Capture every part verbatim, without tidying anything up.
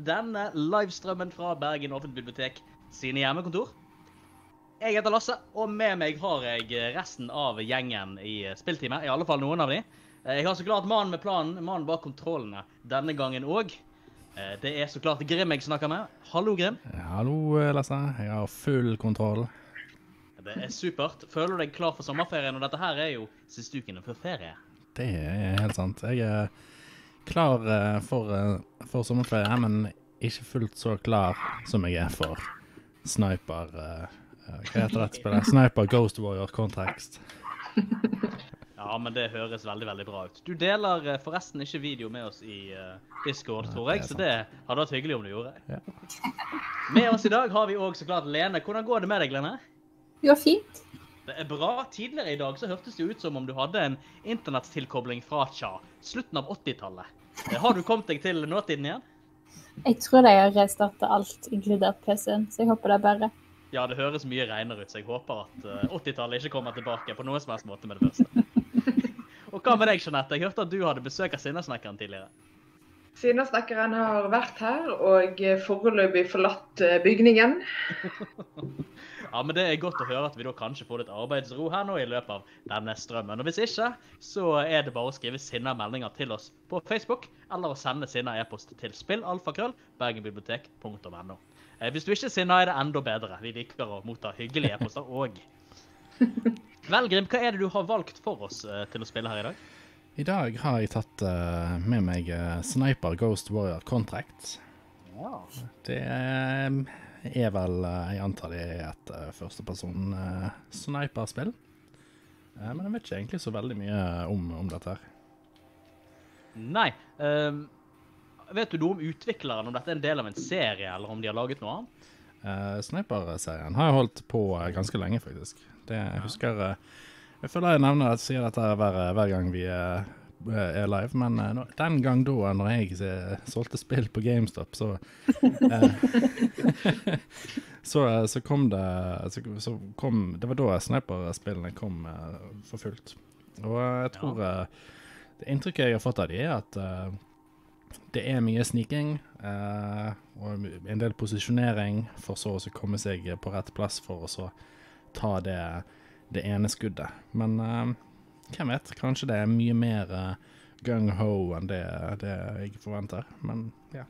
denne livestrømmen fra Bergen Offentlig Bibliotek sine hjemmekontor. Jeg heter Lasse, og med meg har jeg resten av gjengen i spilltime, i alle fall noen av de. Jeg har så klart mannen med planen, mannen bak kontrollene denne gangen også. Det er så klart Grim jeg snakker med. Hallo Grim. Hallo Lasse, jeg har full kontroll. Det er supert. Føler du deg klar for sommerferien, og dette her er jo siste ukene før ferie? Det er helt sant. Jeg er klar for, for sommerferie, men ikke fullt så klar som jeg er for Sniper, hva heter dette spillet? Sniper Ghost Warrior Contracts. Ja, men det høres veldig, veldig bra ut. Du deler forresten ikke video med oss i uh, Discord, tror jeg, så det hadde vært hyggelig om du gjorde. Ja. Med oss i dag har vi også så klart Lene. Hvordan går det med deg, Lene? Jo, fint. Det er bra. Tidligere i dag så hørtes det ut som om du hadde en internettilkobling fra tja, slutten av åttitallet. Har du kommet deg til nåtiden igjen? Jeg tror de har restartet alt, inkludert P C-en, så jeg håper det er bedre. Ja, det høres mye renere ut, så jeg håper at uh, åttitallet ikke kommer tilbake på noen som helst måte med det første. Og hva med deg, Jeanette? Jeg hørte at du hadde besøk av Sinnasnekkeren tidligere. Sinnasnekkeren har vært her, og foreløpig forlatt bygningen. Ja, men det er godt å høre at vi da kanskje får litt arbeidsro her nå i løpet av denne strømmen. Og hvis ikke, så er det bare å skrive sinne meldinger til oss på Facebook, eller å sende sinne e-post til spillalfakrøll, bergenbibliotek punktum no. Hvis du ikke er sinne, er det enda bedre. Vi liker å motta hyggelige e-poster også. Vel, Grim, hva er det du har valgt for oss uh, til å spille her i dag? I dag har jeg tatt uh, med meg uh, Sniper Ghost Warrior Contracts. Ja. Det uh, er vel, uh, jeg antar det er et uh, førsteperson uh, sniperspill. Uh, men jeg vet ikke egentlig så veldig mye om, om dette her. Nei. Um, vet du noe om utvikleren, om dette er en del av en serie, eller om de har laget noe annet? Uh, Sniper-serien har jeg holdt på uh, ganske lenge, faktisk. Det jeg husker... Uh, Jeg føler jeg nevner at jeg sier dette hver, hver gang vi er, er live, men uh, den gang da, når jeg uh, solgte spill på GameStop, så, uh, så, uh, så kom det, så, så kom, det var da Sniper-spillene kom uh, for fullt. Og uh, jeg tror uh, det inntrykket jeg har fått av de er at uh, det er mye sneaking, uh, og en del posisjonering, for så å komme seg på rett plass for å så ta det det ene skuddet. Men uh, hvem vet, kanskje det er mye mer uh, gung-ho enn det, det jeg forventer. Men ja.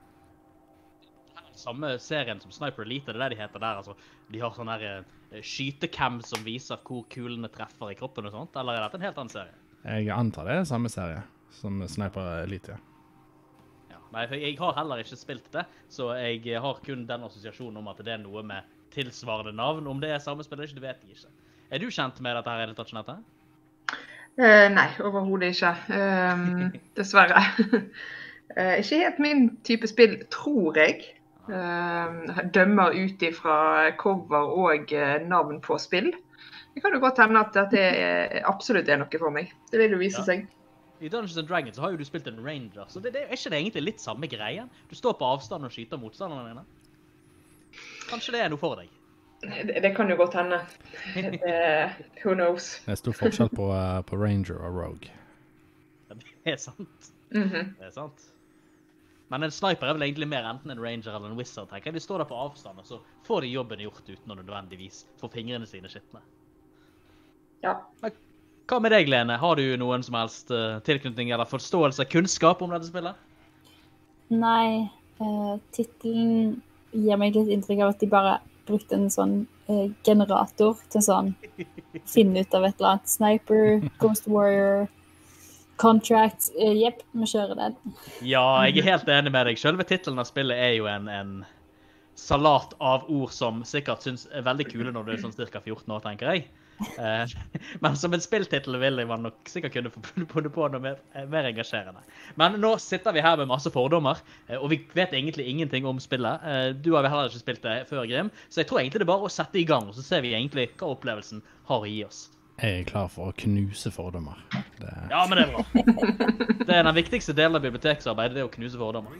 Samme serien som Sniper Elite, det er det de heter der. Altså, de har sånne her, uh, skytecam som viser hvor kulene treffer i kroppen og sånt. Eller er dette en helt annen serie? Jeg antar det er samme serie som Sniper Elite, ja. Ja, nei, jeg har heller ikke spilt det, så jeg har kun den assosiasjonen om at det er noe med tilsvarende navn. Om det er samme spill eller ikke, det vet jeg ikke. Er du kjent med dette her, er det tatt, Jeanette? Uh, nei, overhodet ikke. Um, dessverre. uh, ikke helt min type spill, tror jeg. Uh, dømmer ut ifra cover og uh, navn på spill. Det kan jo godt hende at dette er, absolutt er noe for meg. Det vil jo vise ja. seg. I Dungeons and Dragons så har jo du spilt en ranger, så det, det, er ikke det egentlig litt samme greien? Du står på avstand og skyter motstanderne dine. Kanskje det er noe for deg? Det, det kan jo godt hende. Det, who knows? Det er stor forskjell på, uh, på Ranger og Rogue. Ja, det er sant. Mm-hmm. Det er sant. Men en sniper er vel egentlig mer enten en ranger eller en wizard, tenker jeg. De står der på avstand, og så får de jobben gjort uten å nødvendigvis få fingrene sine skittende. Ja. Hva med deg, Lene? Har du noen som helst uh, tilknytning eller forståelse, kunnskap om dette spillet? Nei, uh, titlen gir meg litt inntrykk av at de bare brukte en sånn eh, generator til sånn finne ut av et eller annet. Sniper, Ghost Warrior, Contract. Eh, jepp, vi kjører den. Ja, jeg er helt enig med deg. Selve titelen av spillet er jo en, en salat av ord som sikkert synes er veldig kule når du er sånn cirka fjorten år, tenker jeg. Eh, men som en spilltitel vil jeg nok sikkert kunne få funnet på noe mer, mer engasjerende. Men nå sitter vi her med masse fordommer, eh, og vi vet egentlig ingenting om spillet. Eh, du har vel heller ikke spilt det før, Grim, så jeg tror egentlig det er bare å sette i gang, og så ser vi egentlig hva opplevelsen har å gi oss. Jeg er klar for å knuse fordommer. Det... Ja, men det er bra. Det er den viktigste delen av biblioteksarbeidet, det er å knuse fordommer.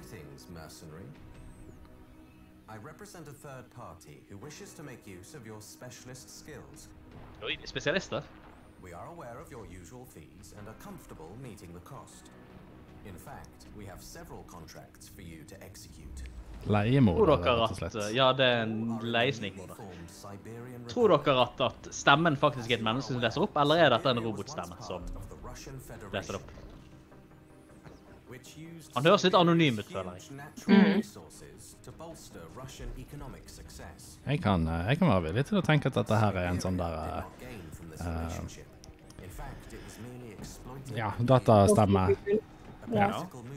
I represent a third party who wishes to make use of your specialist skills. Oi, spesialister? We are aware of your usual fees and are comfortable meeting the cost. In fact, we have several contracts for you to execute. Leiemorder, Tror dere rett og at, slett. ja, det er en leiesnikmorder. Tror dere at, at stemmen faktisk er et menneske som leser opp, eller er dette en robotstemme som leser opp? Han høres litt anonym ut, føler jeg. Jeg kan, eh, jeg kan være villig til å tenke at dette her er en sånn der eh, eh, ja, datastemme. Ja.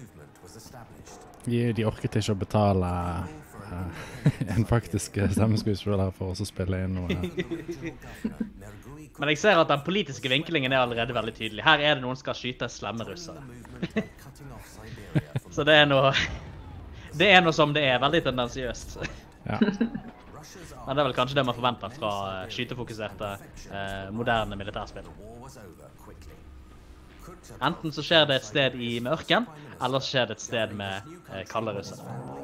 De, de orket ikke å betale eh, en faktisk stemmeskuespiller for oss å spille inn noe. Men jeg ser at den politiske vinklingen er allerede veldig tydelig. Her er det noen som skal skyte slemme russere. Så det er noe... Det er noe som det er, veldig tendensiøst. Ja. Men det er vel kanskje det man forventer fra eh, skytefokuserte, eh, moderne militærspill. Enten så skjer det et sted i mørken, eller så skjer det et sted med eh, kalde russere.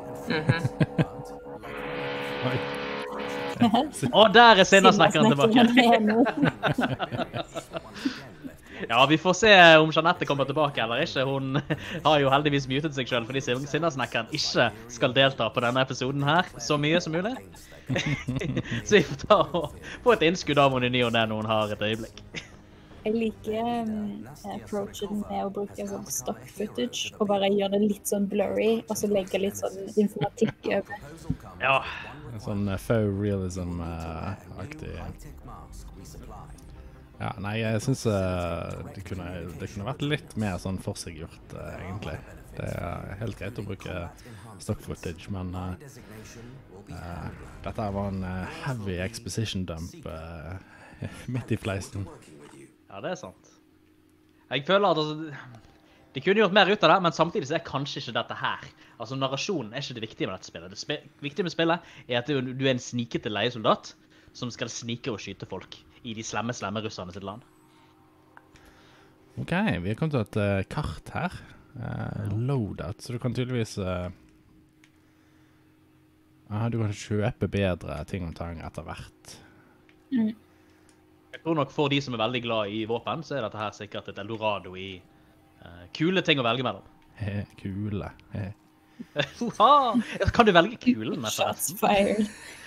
Oi. Og der er sinnasnekkeren tilbake! tilbake. Ja, vi får se om Jeanette kommer tilbake eller ikke. Hun har jo heldigvis mutet seg selv, fordi sinnasnekkeren ikke skal delta på denne episoden her så mye som mulig. Så vi får ta og få et innskudd av henne i ny og ne når hun har et øyeblikk. Jeg liker um, approachen med å bruke sånn stock footage, og bare gjøre det litt sånn blurry, og så legge litt sånn informatikk over. Ja. En sånn uh, faux realism-aktig. Ja, nei, jeg synes uh, det, kunne, det kunne vært litt mer sånn forseggjort, uh, egentlig. Det er helt greit å bruke stock footage, men uh, uh, dette var en uh, heavy exposition dump uh, midt i fleisen. Ja, det er sant. Jeg føler at altså, de kunne gjort mer ut av det, men samtidig så er kanskje ikke dette her. Altså, narrasjonen er ikke det viktige med dette spillet. Det sp viktige med spillet er at du er en snikete leiesoldat som skal snike og skyte folk i de slemme, slemme russerne sitt land. Ok, vi har kommet til et uh, kart her. Uh, loadout, så du kan tydeligvis... Uh, uh, du kan kjøpe bedre ting og tang etter hvert. Mm. Jeg tror nok for de som er veldig glad i våpen, så er dette her sikkert et Eldorado i uh, kule ting å velge mellom. He, kule. He. Kan du velge kulen? Shots fired.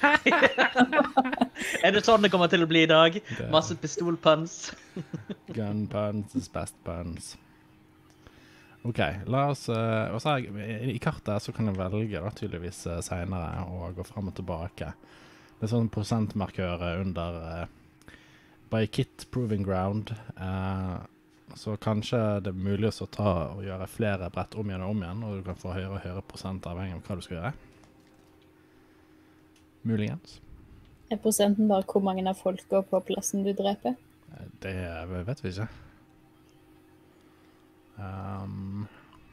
Er det sånn det kommer til å bli i dag? Masse pistolpuns. Gun puns is best puns. Ok, la oss... Uh, også, I i kartet så kan jeg velge da, tydeligvis uh, senere og gå frem og tilbake. Det er sånn prosentmarkør under... Uh, by kit proving ground, uh, så kanskje det er mulig å ta og gjøre flere brett om igjen og om igjen, og du kan få høyere og høyere prosent avhengig av hva du skal gjøre. Muligens. Er prosenten bare hvor mange av folka på plassen du dreper? Det vet vi ikke. Um,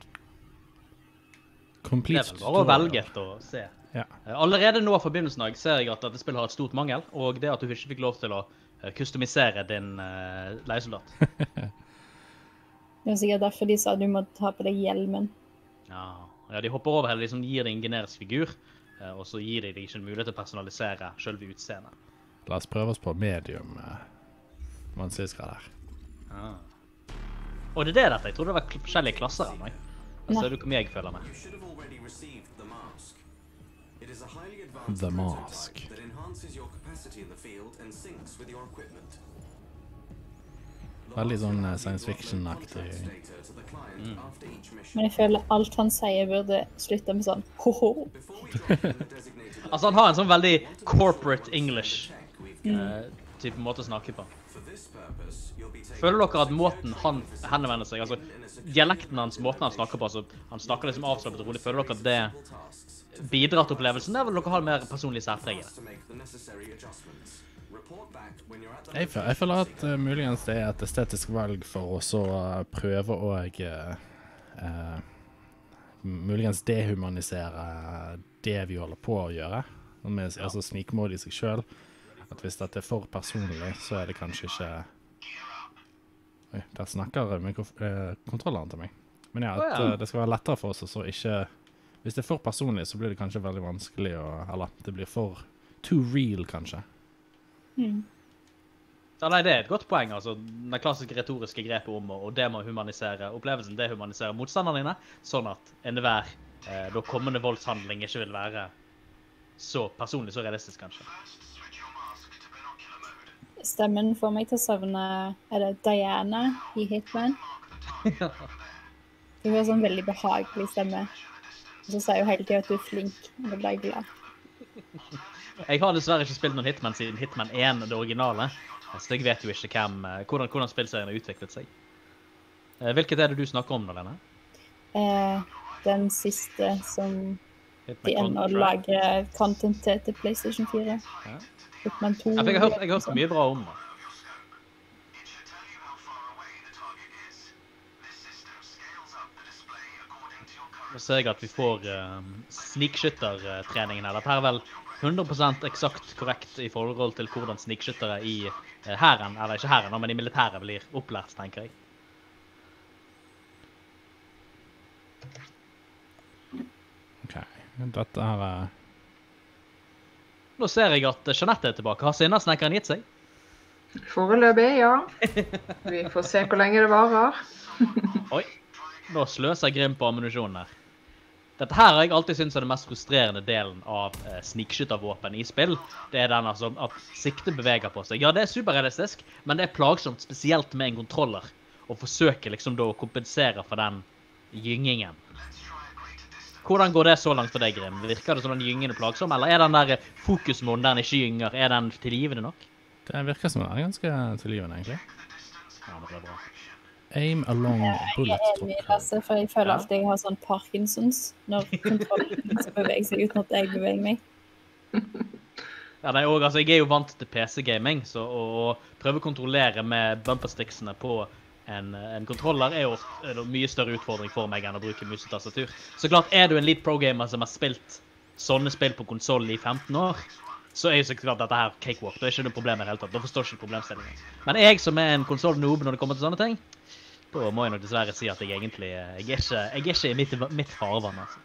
det er vel bare å velge etter å se. Ja. Allerede nå fra begynnelsen av ser jeg at dette spillet har et stort mangel, og det at du ikke fikk lov til å kustomisere din uh, leiesoldat. Det er sikkert derfor de sa at du må ta på deg hjelmen. Ja, ja de hopper over hele, liksom gir deg en generisk figur, uh, og så gir de deg ikke en mulighet til å personalisere selve utseendet. La oss prøve oss på medium, uh, vanskelighetsgrad her. Ja. Og det er det dette, jeg tror det var forskjellige klasser av meg. Da ser du hvor mye jeg føler med. The Mask. Veldig sånn science fiction-aktig. Mm. Men jeg føler alt han sier burde slutte med sånn ho-ho. Altså han har en sånn veldig corporate English uh, type måte å snakke på. Føler dere at måten han henvender seg, altså dialekten hans, måten han snakker på, altså han snakker liksom avslappet og rolig, føler dere at det bidrar til opplevelsen, eller vil dere ha mer personlig særpreg i det? Jeg føler, jeg føler at uh, muligens det er et estetisk valg for oss å uh, prøve å uh, uh, muligens dehumanisere det vi holder på å gjøre, med, ja. Altså snikmål i seg selv. At hvis dette er for personlig, så er det kanskje ikke... Oi, der snakker uh, kontrolleren til meg. Men ja, at uh, det skal være lettere for oss, så ikke... Hvis det er for personlig, så blir det kanskje veldig vanskelig å... Eller, det blir for too real, kanskje. Mm. Ja, nei, det er et godt poeng, altså. Det klassiske retoriske grepet om å dehumanisere opplevelsen, dehumanisere motstanderne dine, sånn at enhver eh, da kommende voldshandling ikke vil være så personlig, så realistisk kanskje. Stemmen får meg til å savne, er det Diana i Hitman? Hun har sånn veldig behagelig stemme. Og så sier hun hele tiden at du er flink, og da blir jeg glad. Jeg har dessverre ikke spilt noen Hitman siden Hitman én, det originale. Så jeg vet jo ikke hvem, hvordan, hvordan spillserien har utviklet seg. Hvilket er det du snakker om nå, Lene? Eh, den siste som Hitman de ender å lage content til, til PlayStation fire. Ja. Hitman to. Jeg, jeg, har hørt, jeg har hørt mye bra om det. Nå ser jeg at vi får uh, snikskyttertreningen her. Dette her er vel hundre prosent eksakt korrekt i forhold til hvordan snikskyttere i uh, hæren, eller ikke hæren, men i militæret blir opplært, tenker jeg. Ok, dette her er... Nå ser jeg at Jeanette er tilbake. Har Sinnasnekkeren gitt seg? Foreløpig, ja. Vi får se hvor lenge det varer. Oi, nå sløser Grim på ammunisjonen her. Dette her har jeg alltid syntes er den mest frustrerende delen av eh, snikskyttervåpen i spill. Det er den altså at sikte beveger på seg. Ja, det er superrealistisk, men det er plagsomt spesielt med en kontroller. Og forsøke liksom da å kompensere for den gyngingen. Hvordan går det så langt for deg, Grim? Virker det som den gyngende plagsom, eller er den der fokusmåten der den ikke gynger, er den tilgivende nok? Det virker som den er ganske tilgivende, egentlig. Ja, men det er bra. Aim along bullet Jeg er enig, Lasse, for jeg føler Ja. alltid jeg har sånn Parkinsons når kontrollen skal bevege seg uten at jeg beveger meg. Ja, nei, og, altså, jeg er jo vant til P C-gaming, så å, å prøve å kontrollere med bumpersticksene på en, en kontroller er jo er det mye større utfordring for meg enn å bruke mus og tastatur. Så klart, er du en lead pro-gamer som har spilt sånne spill på konsol i femten år, så er jo så klart dette her cakewalk. Det er ikke noe problem i det hele tatt. Da forstår jeg ikke problemstillingen. Men jeg som er en konsol-noob når det kommer til sånne ting, da må jeg nok dessverre si at jeg egentlig, jeg er ikke, jeg er ikke i mitt, mitt farvann, altså.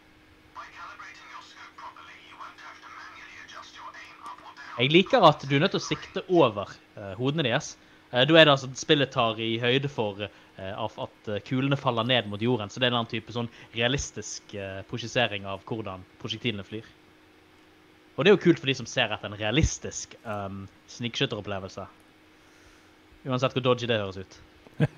Jeg liker at du er nødt til å sikte over uh, hodene deres. Uh, da er det altså at spillet tar i høyde for uh, at uh, kulene faller ned mot jorden, så det er en annen type sånn realistisk uh, projisering av hvordan projektilene flyr. Og det er jo kult for de som ser etter en realistisk um, snikskytteropplevelse. Uansett hvor dodgy det høres ut.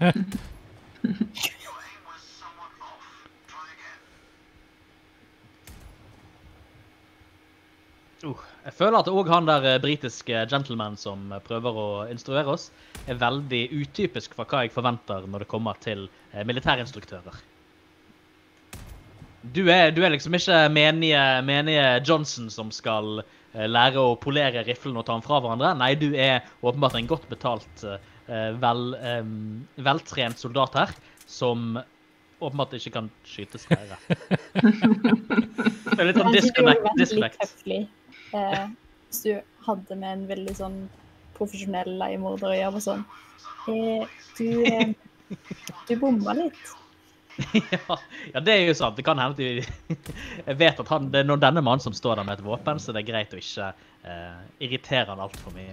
Uh, jeg føler at også han der britiske gentleman som prøver å instruere oss er veldig utypisk for hva jeg forventer når det kommer til eh, militærinstruktører. Du er, du er liksom ikke menige, menige Johnson som skal eh, lære å polere riflen og ta den fra hverandre. Nei, du er åpenbart en godt betalt, eh, vel, eh, veltrent soldat her, som åpenbart ikke kan skyte skreire. Det er litt sånn disconnect. disconnect. Eh, hvis du hadde med en veldig sånn profesjonell leiemorder å gjøre og sånn, eh, du, eh, du bommer litt. ja, ja, det er jo sant. Det kan hende at du... Jeg vet at han, det er når denne mannen som står der med et våpen, så det er greit å ikke eh, irritere han alt for mye.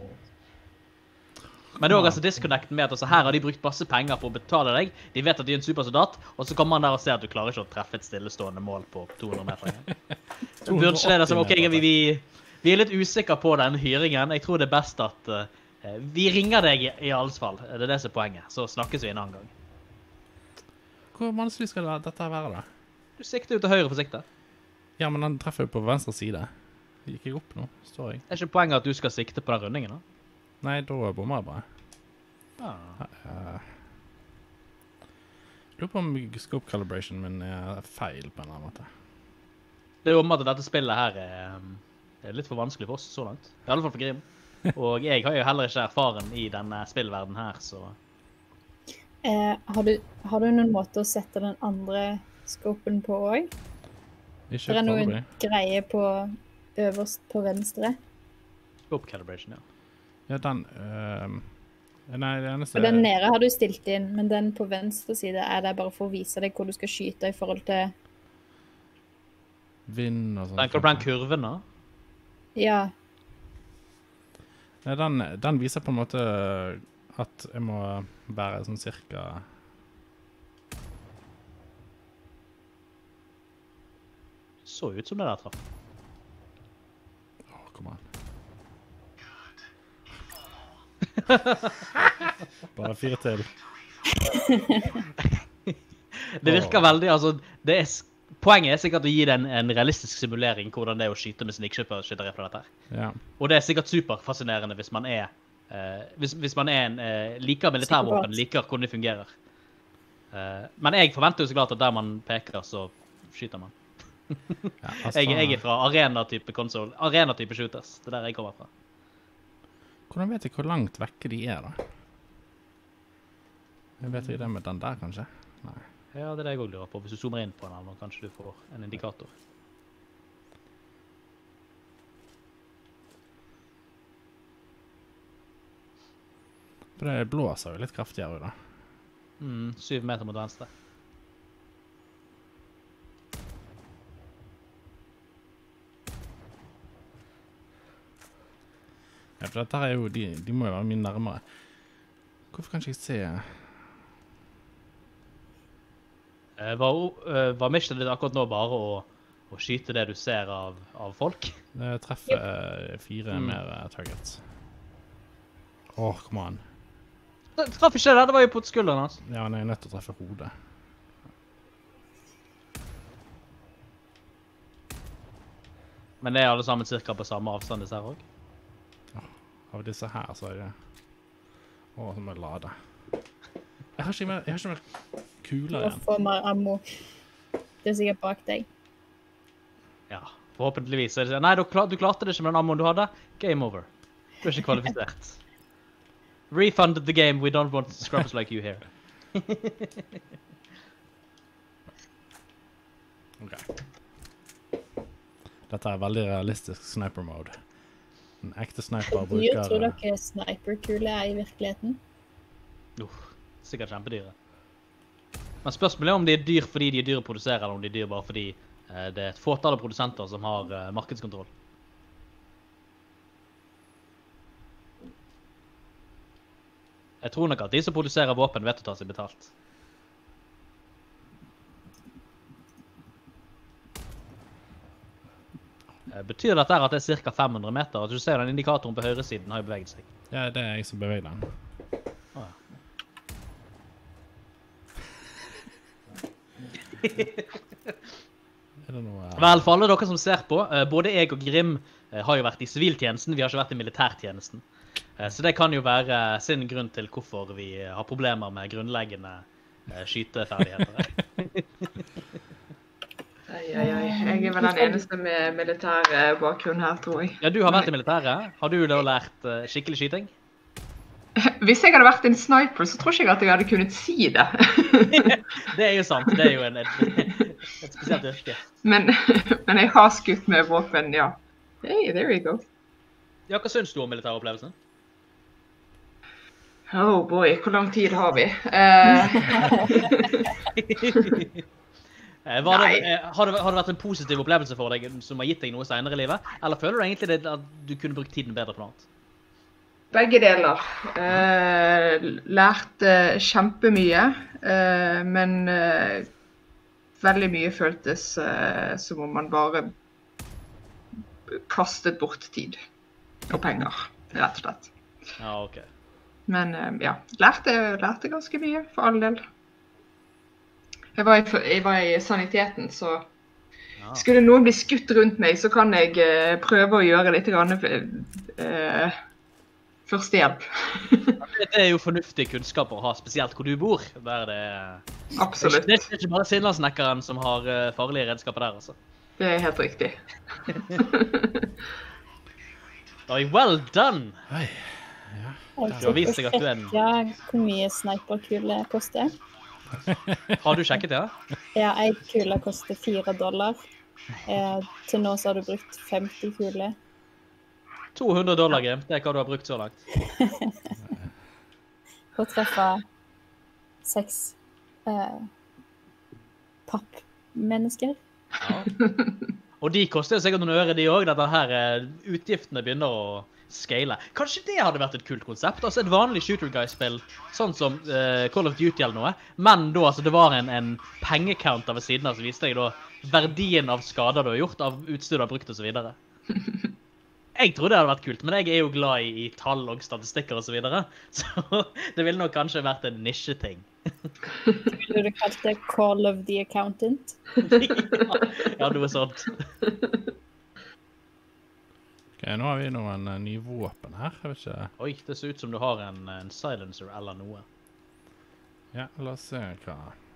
Men det er også altså disconnecten med at altså, her har de brukt masse penger på å betale deg. De vet at de er en supersoldat, og så kommer man der og ser at du klarer ikke å treffe et stillestående mål på to hundre meter. Burde ikke det som, ok, vi, vi, vi er litt usikre på den hyringen. Jeg tror det er best at uh, vi ringer deg i, i alles fall. Det er det som er poenget. Så snakkes vi en annen gang. Hvor vanskelig skal dette være da? Du sikter jo til høyre for sikte. Ja, men han treffer jo på venstre side. Gikk jeg opp nå, står jeg. Det er ikke poenget at du skal sikte på den rundingen da? Nei, da bommer jeg bare. Ah. Uh, jeg lurer på om scope calibration min er feil på en eller annen måte. Det er jo om at dette spillet her er, er litt for vanskelig for oss så langt. I alle fall for Grim. Og jeg har jo heller ikke erfaren i denne spillverden her, så... Eh, har, du, har du noen måte å sette den andre scopen på også? Ikke Det er noen foreløpig. greie på øverst på venstre. Scope calibration, ja. Ja, den... Uh, nei, det eneste... Og den nede har du stilt inn, men den på venstre side er det bare for å vise deg hvor du skal skyte i forhold til... Vind og sånt. Tenker du på den kurven da? Ja, Ja, den, den viser på en måte at jeg må være sånn cirka... så ut som det der traff. Åh, kom an. Bare fire til. Det virker veldig, altså, det er, poenget er sikkert å gi det en, en realistisk simulering hvordan det er å skyte med snikskytter på dette her. Ja. Og det er sikkert superfascinerende hvis man er, eh, hvis, hvis man er en, eh, liker militærvåpen, liker hvordan det fungerer. Eh, men jeg forventer jo så klart at der man peker, så skyter man. Ja, altså, jeg, jeg er fra arena-type konsol, arena-type shooters, det er der jeg kommer fra. Hvordan vet jeg hvor langt vekke de er da? Jeg vet ikke det med den der, kanskje? Nei. Ja, det er det jeg også lurer på. Hvis du zoomer inn på den, kanskje du får en indikator. For det blåser jo litt kraftigere da. Mm, syv meter mot venstre. Ja, for dette her er jo, de, de må jo være mye nærmere. Hvorfor kan ikke jeg se... Eh, var, uh, var missionet ditt akkurat nå bare å, å skyte det du ser av, av folk? Det treffer uh, fire Mm. mer uh, targets. Åh, kom an. Det traff ikke det, det var jo på skulderen hans. Ja, men jeg er nødt til å treffe hodet. Men det er alle sammen cirka på samme avstand disse her også. Av disse her, så er det... Åh, så må jeg lade. Jeg har ikke mer, jeg har ikke mer kuler Og igjen. få mer ammo. Det er sikkert bak deg. Ja, forhåpentligvis. Så er det sånn, nei, du, klar, du klarte det ikke med den ammoen du hadde. Game over. Du er ikke kvalifisert. Refunded the game, we don't want scrubbers like you here. Ok. Dette er veldig realistisk sniper mode. En ekte sniper Hvor dyr tror bruker... dere sniperkule er i virkeligheten? Uff, sikkert kjempedyre. Men spørsmålet er om de er dyr fordi de er dyre å produsere, eller om de er dyre bare fordi eh, det er et fåtall av produsenter som har eh, markedskontroll. Jeg tror nok at de som produserer våpen vet å ta seg betalt. Eh, Betyr dette her at det er cirka fem hundre meter? Du ser den indikatoren på høyre siden har jo beveget seg. Ja, det er jeg som beveger den. Å, ja. Er det noe... Vel, for alle dere som ser på, eh, både jeg og Grim eh, har jo vært i siviltjenesten, vi har ikke vært i militærtjenesten. Eh, Så det kan jo være sin grunn til hvorfor vi eh, har problemer med grunnleggende eh, skyteferdigheter. Ai, ai, ai. Jeg er vel den eneste med militær eh, bakgrunn her, tror jeg. Ja, du har vært i militæret. Har du da lært eh, skikkelig skyting? Hvis jeg hadde vært en sniper, så tror ikke jeg at jeg hadde kunnet si det. Det er jo sant, det er jo en, et, et spesielt yrke. men, men jeg har skutt med våpen, ja. Hey, there you go. Ja, hva synes du om militæropplevelsen? Oh boy, hvor lang tid har vi? Eh, Eh, Var det, Nei. eh, har, det, har det vært en positiv opplevelse for deg som har gitt deg noe senere i livet? Eller føler du egentlig det, at du kunne brukt tiden bedre på noe annet? begge deler. Eh, lærte kjempemye, eh, men eh, veldig mye føltes eh, som om man bare kastet bort tid og penger, rett og slett. Ja, ok. Men eh, ja, lærte, lærte ganske mye, for all del. Jeg var i, jeg var i saniteten, så Ja. skulle noen bli skutt rundt meg, så kan jeg eh, prøve å gjøre litt grann, eh, førstehjelp. Det det er jo fornuftig kunnskap å ha, spesielt hvor du bor. Der det, Absolutt. det er ikke bare Finlandssnekkeren som har eh, farlige redskaper der, altså. Det er helt riktig. Oi, well done! Oi. Jeg Du har vist deg at du er en- sjekket hvor mye sniperkule koster. Har du sjekket det? Ja, en kule koster fire dollar. Eh, til nå så har du brukt femti kuler. to hundre dollar, Grim. Det er hva du har brukt så langt. For å treffe seks eh, pappmennesker. Ja. Og de koster jo sikkert noen øre, de også. Dette her, eh, utgiftene begynner å scale. Kanskje det hadde vært et kult konsept? Altså et vanlig shooter guy-spill, sånn som eh, Call of Duty eller noe. Men da, altså, det var en, en pengecounter ved siden av, så viste jeg da verdien av skader du har gjort, av utstyr du har brukt og så videre. Jeg tror det hadde vært kult, men jeg er jo glad i, i tall og statistikker og så videre. Så det ville nok kanskje vært en nisjeting. Ville du kalt det Call of the Accountant? ja, ja, noe sånt. Ok, nå har vi noen uh, nye våpen her, jeg vet ikke. Oi, det ser ut som du har en, en silencer eller noe. Ja, la oss se hva.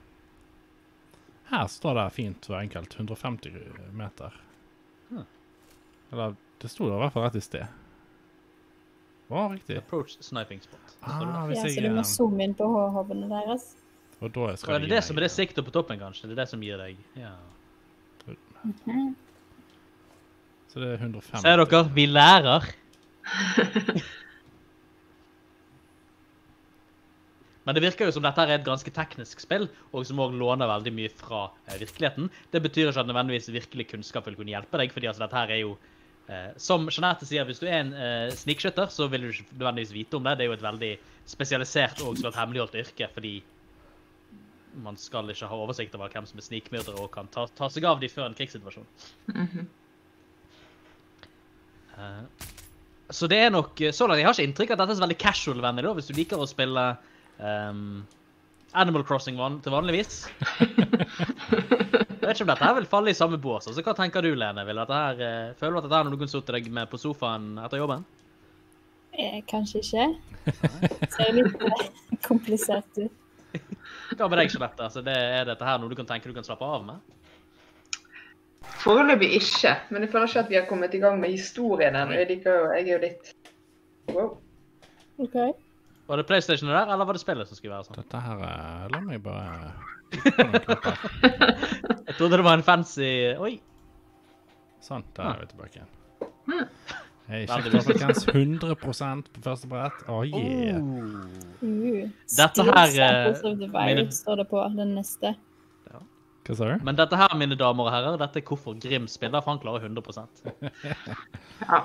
Her står det fint for enkelt, hundre og femti meter. Hmm. Eller, det stod der i hvert fall rett i sted. Å, riktig. Approach sniping spot. Ah, hvis Ja, jeg, så du må zoome inn på hovene deres. og da Og skal er det de det gi som meg- er det siktet på toppen, kanskje? Det er det som gir deg, ja. Mhm. Så det er hundre og femti. Ser dere, vi lærer. Men det virker jo som dette her er et ganske teknisk spill, og som også låner veldig mye fra eh, virkeligheten. Det betyr ikke at nødvendigvis virkelig kunnskap vil kunne hjelpe deg, fordi altså, dette her er jo, eh, som Jeanette sier, hvis du er en eh, snikskytter, så vil du ikke nødvendigvis vite om det. Det er jo et veldig spesialisert og slått hemmeligholdt yrke, fordi man skal ikke ha oversikt over hvem som er snikmyrdere og kan ta, ta seg av de før en krigssituasjon. Mhm. Eh, så det er nok, så langt, jeg har ikke inntrykk at dette er så veldig casual-vennlig da, hvis du liker å spille um, Animal Crossing van til vanligvis. Jeg vet ikke om dette her vil falle i samme bås, altså hva tenker du, Lene? Vil dette her, uh, føler du at dette her når du kan sitte deg med på sofaen etter jobben? Eh, kanskje ikke. Ser litt eh, komplisert ut. Hva med deg, Jeanette? Altså, det, er dette her noe du kan tenke du kan slappe av med? Foreløpig ikke, men jeg føler ikke at vi har kommet i gang med historien ennå. Jeg liker jo, jeg er jo litt... Wow. Ok. Var det PlayStation der, eller var det spillet som skulle være sånn? Dette her, eh, la meg bare... trykke på noen knapper. Jeg trodde det var en fancy... Oi! Sånn, der er vi tilbake igjen. Hei, Veldig sjekk da, folkens. hundre prosent på første brett. Åh, yeah. Uh, Dette Still her, eh, Samples of the Virus mine- står det på den neste. Hva sa du? Men dette her, mine damer og herrer, dette er hvorfor Grim spiller, for han klarer hundre prosent. Ja.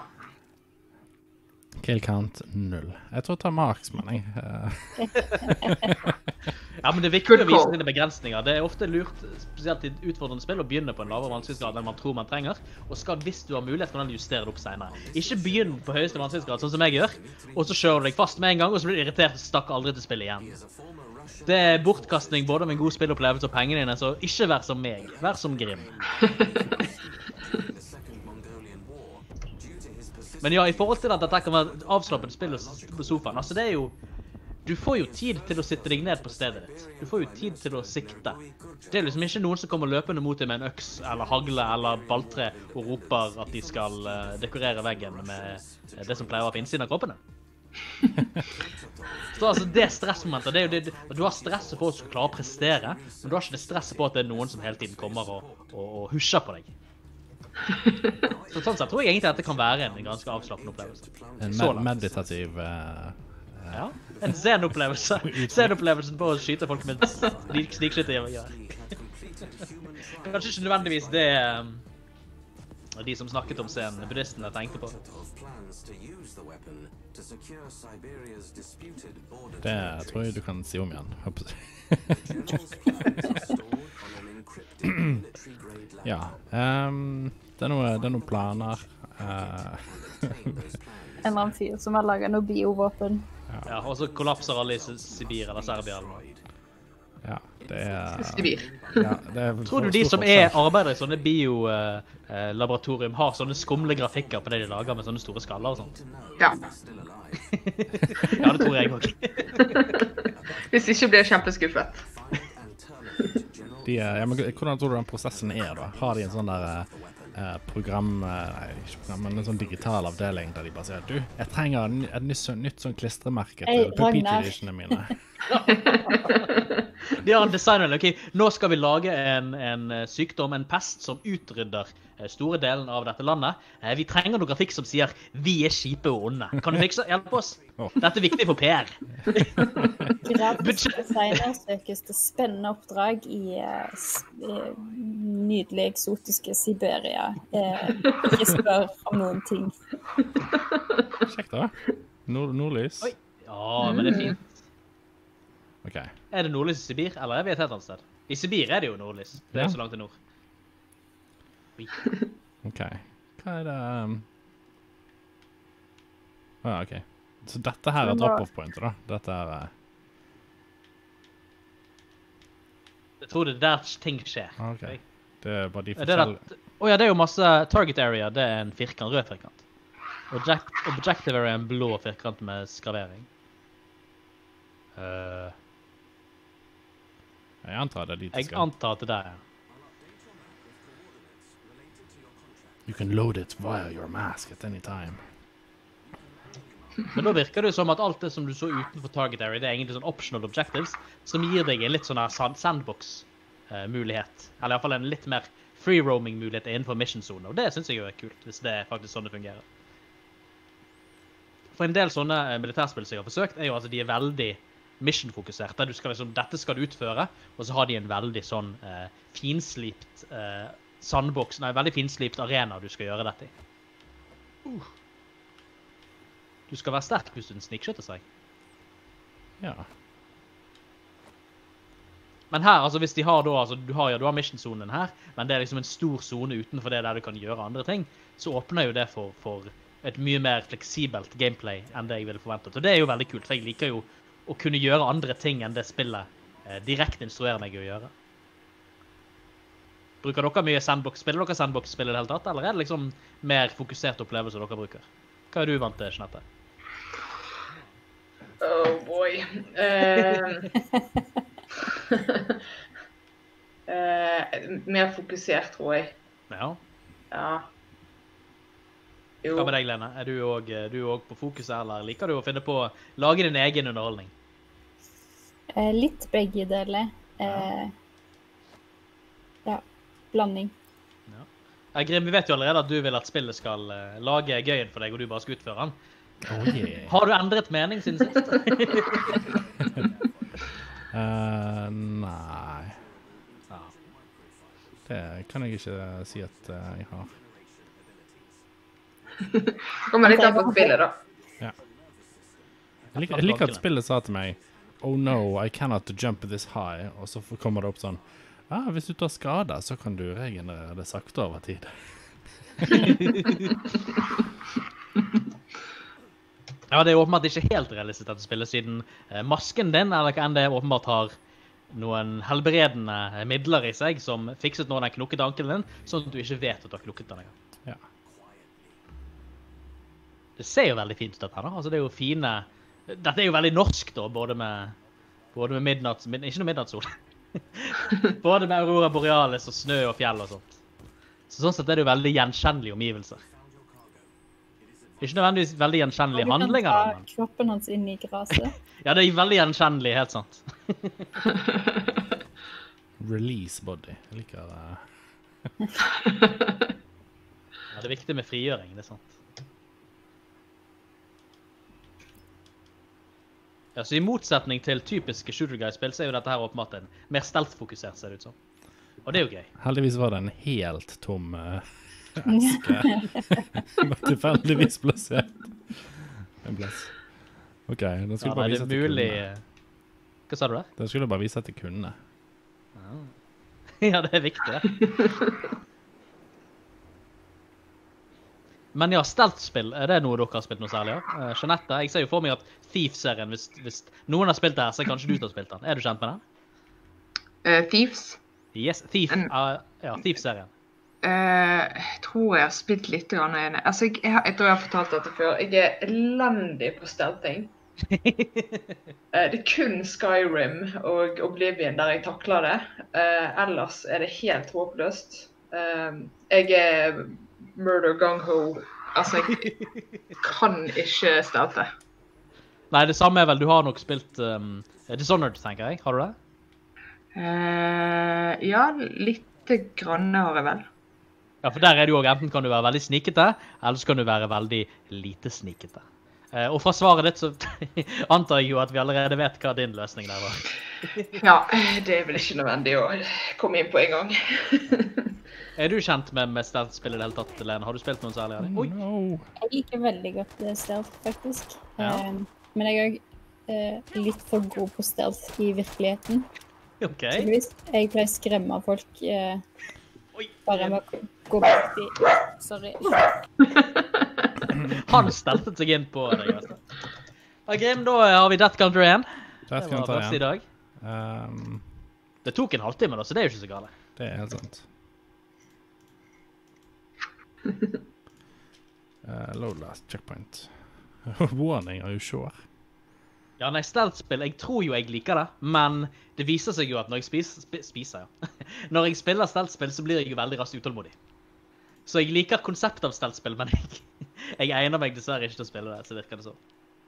Kill count null. Jeg tror jeg tar marksman, jeg. Eh, Ja, men det er viktig Good å vise call. dine begrensninger. Det er ofte lurt, spesielt i et utfordrende spill, å begynne på en lavere vanskelighetsgrad enn man tror man trenger. Og skal, hvis du har mulighet, kan du justere det opp senere. Ikke begynn på høyeste vanskelighetsgrad, sånn som jeg gjør, og så kjører du deg fast med en gang, og så blir du irritert og stakk aldri til spillet igjen. Det er bortkastning både av en god spillopplevelse og pengene dine, så ikke vær som meg. Vær som Grim. Men ja, i forhold til at dette kan være avslappet spill på sofaen, altså det er jo, du får jo tid til å sitte deg ned på stedet ditt. Du får jo tid til å sikte. Det er liksom ikke noen som kommer løpende mot deg med en øks eller hagle eller balltre og roper at de skal uh, dekorere veggen med uh, det som pleier å være på innsiden av kroppene. Så altså det stressmomentet, det er jo det, du har stresset på at du skal klare å prestere, men du har ikke det stresset på at det er noen som hele tiden kommer og, og, og husjer på deg. Så sånn sett tror jeg egentlig at det kan være en ganske avslappende opplevelse. En Så med langt. meditativ... eh, Ja, en zen-opplevelse. Zen-opplevelsen på å skyte folk med snik snikskytte gjør. Kanskje ikke nødvendigvis det um, de som snakket om scenen, buddhistene tenkte på. Det tror jeg du kan si om igjen. håper jeg. Ja, ehm, det, er noe, det er noen planer. eh, En eller annen fyr som har laget noe biovåpen. Ja, og så kollapser alle i S- Sibir eller Serbia eller noe. ja, det er... Sibir. Ja, det er Tror du de som er arbeider i sånne biolaboratorium har sånne skumle grafikker på det de lager med sånne store skaller og sånt? Ja. Ja, det tror jeg også. Hvis ikke blir jeg kjempeskuffet. De, er- ja, men hvordan tror du den prosessen er da? Har de en sånn der eh, program, eh, nei, ikke program, men en sånn digital avdeling der de bare sier, du, jeg trenger en, ny- et nytt, sånn- nytt sånn klistremerke Hei, til på Ragnar. P T-editionene mine. De har en designer, ok, nå skal vi lage en, en eh, sykdom, en pest som utrydder eh, store delen av dette landet. Eh, Vi trenger noe grafikk som sier, vi er kjipe og onde. Kan du fikse? Hjelp oss. Dette er viktig for P R. Grafisk Budsjett. designer søkes til spennende oppdrag i eh, s- eh, nydelig eksotiske Siberia. Eh, ikke spør om noen ting. Kjekt da. Nord nordlys. Oi. Ja, men det er fint. Ok. Er det nordlys i Sibir, eller er vi et helt annet sted? I Sibir er det jo nordlys. Det er Ja. jo så langt til nord. Ok. Hva er det... Um... Ah, ok. Så dette her er drop-off pointer, da? Dette er... Uh... Jeg tror det er der ting skjer. Ah, ok. Det er bare de Er det forskjellige... Åja, det er jo masse target area, det er en firkant, rød firkant. Object, objective area er en blå firkant med skravering. Uh, Jeg antar det er dit det jeg skal. antar at det der er. You can load it via your mask at any time. Men da virker det som at alt det som du så utenfor target area, det er egentlig sånn optional objectives, som gir deg en litt sånn her sandbox-mulighet. Eller i hvert fall en litt mer free-roaming-mulighet innenfor mission-zone. Og det synes jeg jo er kult, hvis det er faktisk sånn det fungerer. For en del sånne militærspill som jeg har forsøkt, er jo altså de er veldig mission-fokusert. Der du skal liksom, dette skal du utføre, og så har de en veldig sånn eh, finslipt eh, sandbox, nei, veldig finslipt arena du skal gjøre dette i. Uh. Du skal være sterk hvis du snikskytter seg. Ja. Men her, altså hvis de har da, altså du har, ja, du har mission-zonen her, men det er liksom en stor zone utenfor det der du kan gjøre andre ting, så åpner jo det for, for et mye mer fleksibelt gameplay enn det jeg ville forventet. Og det er jo veldig kult, for jeg liker jo å kunne gjøre andre ting enn det spillet eh, direkte instruerer meg å gjøre. Bruker dere mye sandbox? Spiller dere sandbox-spill i det hele tatt, eller er det liksom mer fokusert opplevelse dere bruker? Hva er du vant til, Jeanette? Oh boy. Uh, uh, mer fokusert, tror jeg. Ja. Ja. Jo. Hva med deg, Lene? Er du også, du også på fokuset, eller liker du å finne på å lage din egen underholdning? Eh, litt begge deler. Eh, ja, blanding. Ja. Ja, Grim, vi vet jo allerede at du vil at spillet skal uh, lage gøyen for deg, og du bare skal utføre den. Oh, yeah. Har du endret mening siden sist? uh, nei. Ja. Det kan jeg ikke si at uh, jeg har. Kommer litt an på spillet, da. Ja. Jeg liker, jeg liker at spillet sa til meg, oh no, I cannot jump this high, og så kommer det opp sånn, ah, hvis du tar skade, så kan du regenerere det sakte over tid. Ja, det er åpenbart ikke helt realistisk at du spiller siden eh, masken din, eller hva enn det åpenbart har noen helbredende midler i seg som fikset når den knukket ankelen din, sånn at du ikke vet at du har knukket den. Ja. Det ser jo veldig fint ut dette her da, altså det er jo fine, dette er jo veldig norsk da, både med, både med midnatts, mid, ikke noe midnattssol, både med Aurora Borealis og snø og fjell og sånt. Så sånn sett er det jo veldig gjenkjennelige omgivelser. Ikke nødvendigvis veldig gjenkjennelige handlinger. Du kan ta kroppen hans inn i graset. Ja, det er veldig gjenkjennelig, helt sant. Release body, jeg liker det. Ja, det er viktig med frigjøring, det er sant. Ja, så i motsetning til typiske shooter guy-spill, så er jo dette her åpenbart en mer stealth-fokusert, ser det ut som. Og det er jo gøy. Heldigvis var det en helt tom uh, eske. Var tilfeldigvis plassert. En plass. Ok, da skulle Ja, bare nei, vise det at er jeg mulig... kunne. Hva sa du der? Da skulle jeg bare vise at jeg kunne. Ja, det er viktig, det. Men ja, stealth-spill, er det noe dere har spilt noe særlig av? Uh, Jeanette, jeg ser jo for meg at Thief-serien, hvis, hvis noen har spilt det her, så kanskje du har spilt den. Er du kjent med den? Uh, Thieves? Yes, Thief, En- uh, ja, Thief-serien. Uh, jeg tror jeg har spilt litt grann av henne. Altså, jeg, jeg, har- jeg tror jeg har fortalt dette før. Jeg er elendig på stealthing. Uh, det er kun Skyrim og Oblivion der jeg takler det. Uh, ellers er det helt håpløst. Uh, jeg er murder gung-ho. Altså, jeg kan ikke stealthe. Nei, det samme er vel, du har nok spilt um, Dishonored, tenker jeg. Har du det? Uh, ja, litt grann har jeg vel. Ja, for der er det jo også, enten kan du være veldig snikete, eller så kan du være veldig lite snikete. Uh, og fra svaret ditt så antar jeg jo at vi allerede vet hva din løsning der var. Ja, det er vel ikke nødvendig å komme inn på en gang. Er du kjent med, med stealth-spill i det hele tatt, Lene? Har du spilt noen særlig av det? Oi! No. Jeg liker veldig godt eh, stealth, faktisk. Ja. Eh, men jeg er også eh, litt for god på stealth i virkeligheten. Ok. Tydeligvis. Jeg pleier å skremme folk eh, Oi. Bare med å gå bort i... Sorry. Han steltet seg inn på deg. Altså. Ok, men da har vi Death Counter igjen. Death Det var Counter første i dag. Um, Det tok en halvtime da, så det er jo ikke så gale. det er helt sant. uh, load last checkpoint. Warning, are you sure? Ja, nei, stealth-spill, jeg tror jo jeg liker det, men det viser seg jo at når jeg spis, spi, spiser, ja. Når jeg spiller stealth-spill, så blir jeg jo veldig raskt utålmodig. Så jeg liker konseptet av stealth-spill, men jeg, jeg egner meg dessverre ikke til å spille det, så virker det så.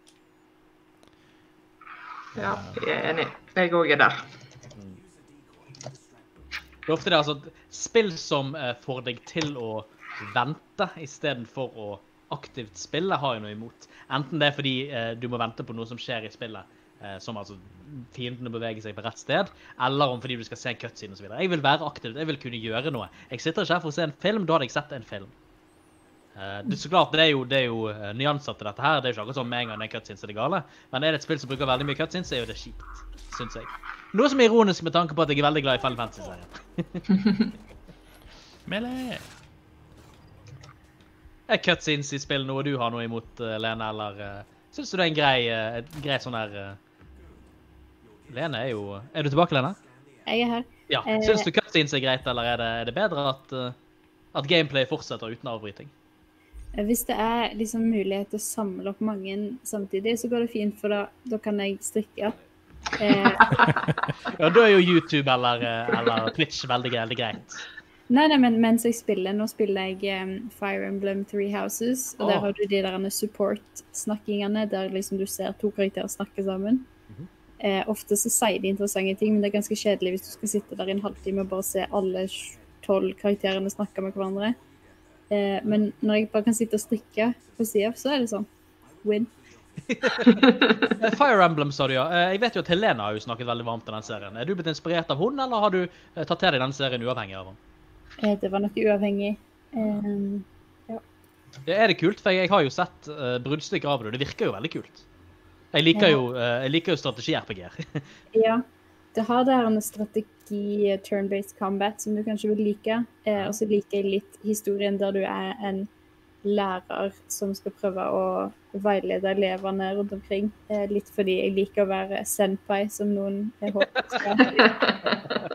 Ja, jeg er enig. Jeg også er der. Det er ofte det, altså, spill som uh, får deg til å vente i stedet for å aktivt spille har jeg noe imot. Enten det er fordi uh, du må vente på noe som skjer i spillet, uh, som altså fiendene beveger seg på rett sted, eller om fordi du skal se en cutscene og så videre. Jeg vil være aktiv, jeg vil kunne gjøre noe. Jeg sitter ikke her for å se en film, da hadde jeg sett en film. Uh, det, så klart, det er jo, det er jo uh, nyanser til dette her, det er jo ikke akkurat sånn med en gang det er cutscenes er det gale, men er det et spill som bruker veldig mye cutscenes, så er jo det kjipt, synes jeg. Noe som er ironisk med tanke på at jeg er veldig glad i Final Fantasy-serien. Melee! Er cutscenes i spill noe du har noe imot, uh, Lene, eller uh, synes du det er en grei, uh, et grei sånn her... Uh... Lene er jo... Er du tilbake, Lene? Jeg er her. Ja, synes du cutscenes er greit, eller er det, er det bedre at, uh, at gameplay fortsetter uten avbryting? Hvis det er liksom mulighet til å samle opp mange samtidig, så går det fint, for da, da kan jeg strikke. Eh, ja, da er jo YouTube eller, eller Twitch veldig, veldig greit. nei, nei, men mens jeg spiller, nå spiller jeg um, Fire Emblem Three Houses, og Oh. der har du de der support-snakkingene, der liksom du ser to karakterer snakke sammen. Mhm. eh, ofte så sier de interessante ting, men det er ganske kjedelig hvis du skal sitte der i en halvtime og bare se alle tolv karakterene snakke med hverandre. Eh, men når jeg bare kan sitte og strikke på C F, så er det sånn win. Fire Emblem, sa du, ja. Jeg vet jo at Helena har jo snakket veldig varmt om den serien. Er du blitt inspirert av hun, eller har du tatt til deg den serien uavhengig av henne? Eh, det var nok uavhengig. Eh, Det er det kult, for jeg har jo sett uh, bruddstykker av det, og det virker jo veldig kult. Jeg liker jo, uh, jeg liker jo strategi-R P G-er. ja, det har det her en strategi turn-based combat som du kanskje vil like. Eh, og så liker jeg litt historien der du er en lærer som skal prøve å veilede elevene rundt omkring. Eh, litt fordi jeg liker å være senpai, som noen jeg håper skal.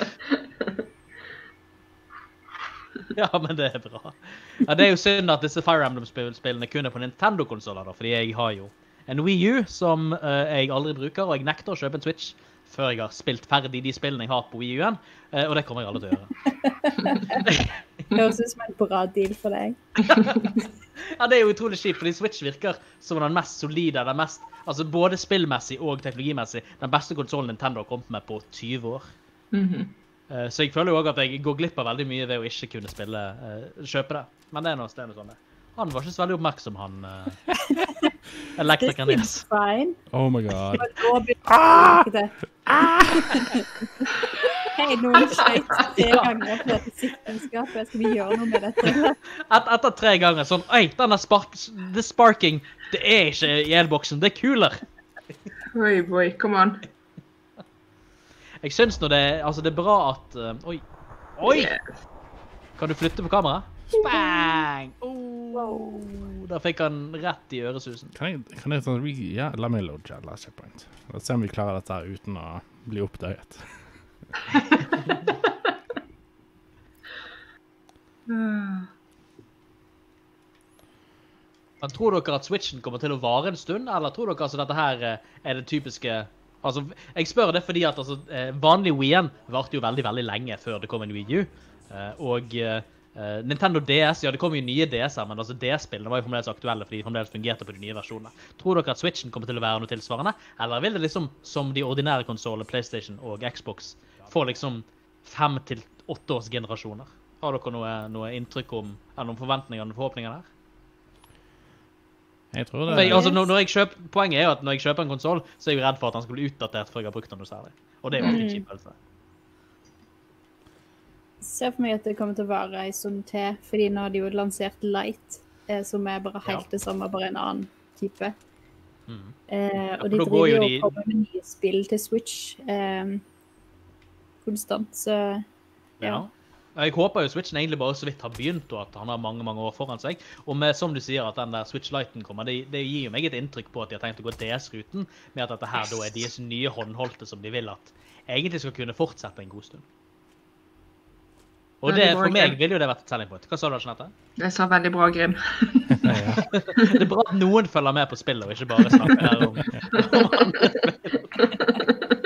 Ja, men det er bra. Ja, det er jo synd at disse Fire Emblem-spillene kun er på Nintendo-konsoler, da, fordi jeg har jo en Wii U som uh, jeg aldri bruker, og jeg nekter å kjøpe en Switch før jeg har spilt ferdig de spillene jeg har på Wii U-en, uh, og det kommer jeg aldri til å gjøre. Det høres ut som en bra deal for deg. Ja, det er jo utrolig kjipt, fordi Switch virker som den mest solide, den mest, altså både spillmessig og teknologimessig, den beste konsolen Nintendo har kommet med på tyve år. Mhm. Uh, så jeg føler jo også at jeg går glipp av veldig mye ved å ikke kunne spille, uh, kjøpe det. Men det er noe, det er noe sånn det. Han var ikke så veldig oppmerksom, han uh, elektrikeren Det deres. er fine. Oh my god. Og da begynner jeg det. Hei, noen skjøt tre Ja. ganger på dette siktenskapet. Skal vi gjøre noe med dette? Et, etter tre ganger sånn, oi, denne spark, det sparking, det er ikke i elboksen, det er kuler. Oi, boy, come on. Jeg synes nå det, altså det er bra at, uh, oi, oi, kan du flytte på kamera? Bang! Oh, der fikk han rett i øresusen. Kan jeg, kan jeg sånn, ja, la meg load chat last checkpoint. La oss se om vi klarer dette her uten å bli oppdaget. Men tror dere at Switchen kommer til å vare en stund, eller tror dere altså dette her eh, er det typiske... Altså, jeg spør det fordi at altså, eh, vanlig Wii-en varte jo veldig, veldig lenge før det kom en Wii U. Eh, og eh, Nintendo D S, ja det kom jo nye D S-er, men altså D S-spillene var jo fremdeles aktuelle fordi de fremdeles fungerte på de nye versjonene. Tror dere at Switchen kommer til å være noe tilsvarende? Eller vil det liksom, som de ordinære konsolene, PlayStation og Xbox, få liksom fem til åtte års generasjoner? Har dere noe, noe inntrykk om, eller noen forventninger og forhåpninger der? Jeg tror For det jeg, altså, når, når jeg kjøper, poenget er jo at når jeg kjøper en konsol, så er jeg jo redd for at den skal bli utdatert før jeg har brukt den noe særlig. Og det er jo alltid en kjip følelse. Ser for meg at det kommer til å være en stund til, fordi nå har de jo lansert Lite, eh, som er bare helt Ja. det samme, bare en annen type. Mm. Eh, for og de da går driver jo jo de- og kommer med nye spill til Switch eh, konstant, så Ja. ja. Jeg håper jo Switchen egentlig bare så vidt har begynt, og at han har mange, mange år foran seg. Og med, som du sier, at den der Switch Liten kommer, det, det gir jo meg et inntrykk på at de har tenkt å gå D S-ruten, med at dette her da er deres nye håndholdte som de vil at egentlig skal kunne fortsette en god stund. Og det, for meg vil jo det vært et selling point. Hva sa du, Jeanette? Det sa veldig bra, Grim. Det er bra at noen følger med på spillet, og ikke bare snakker her om, om andre spill.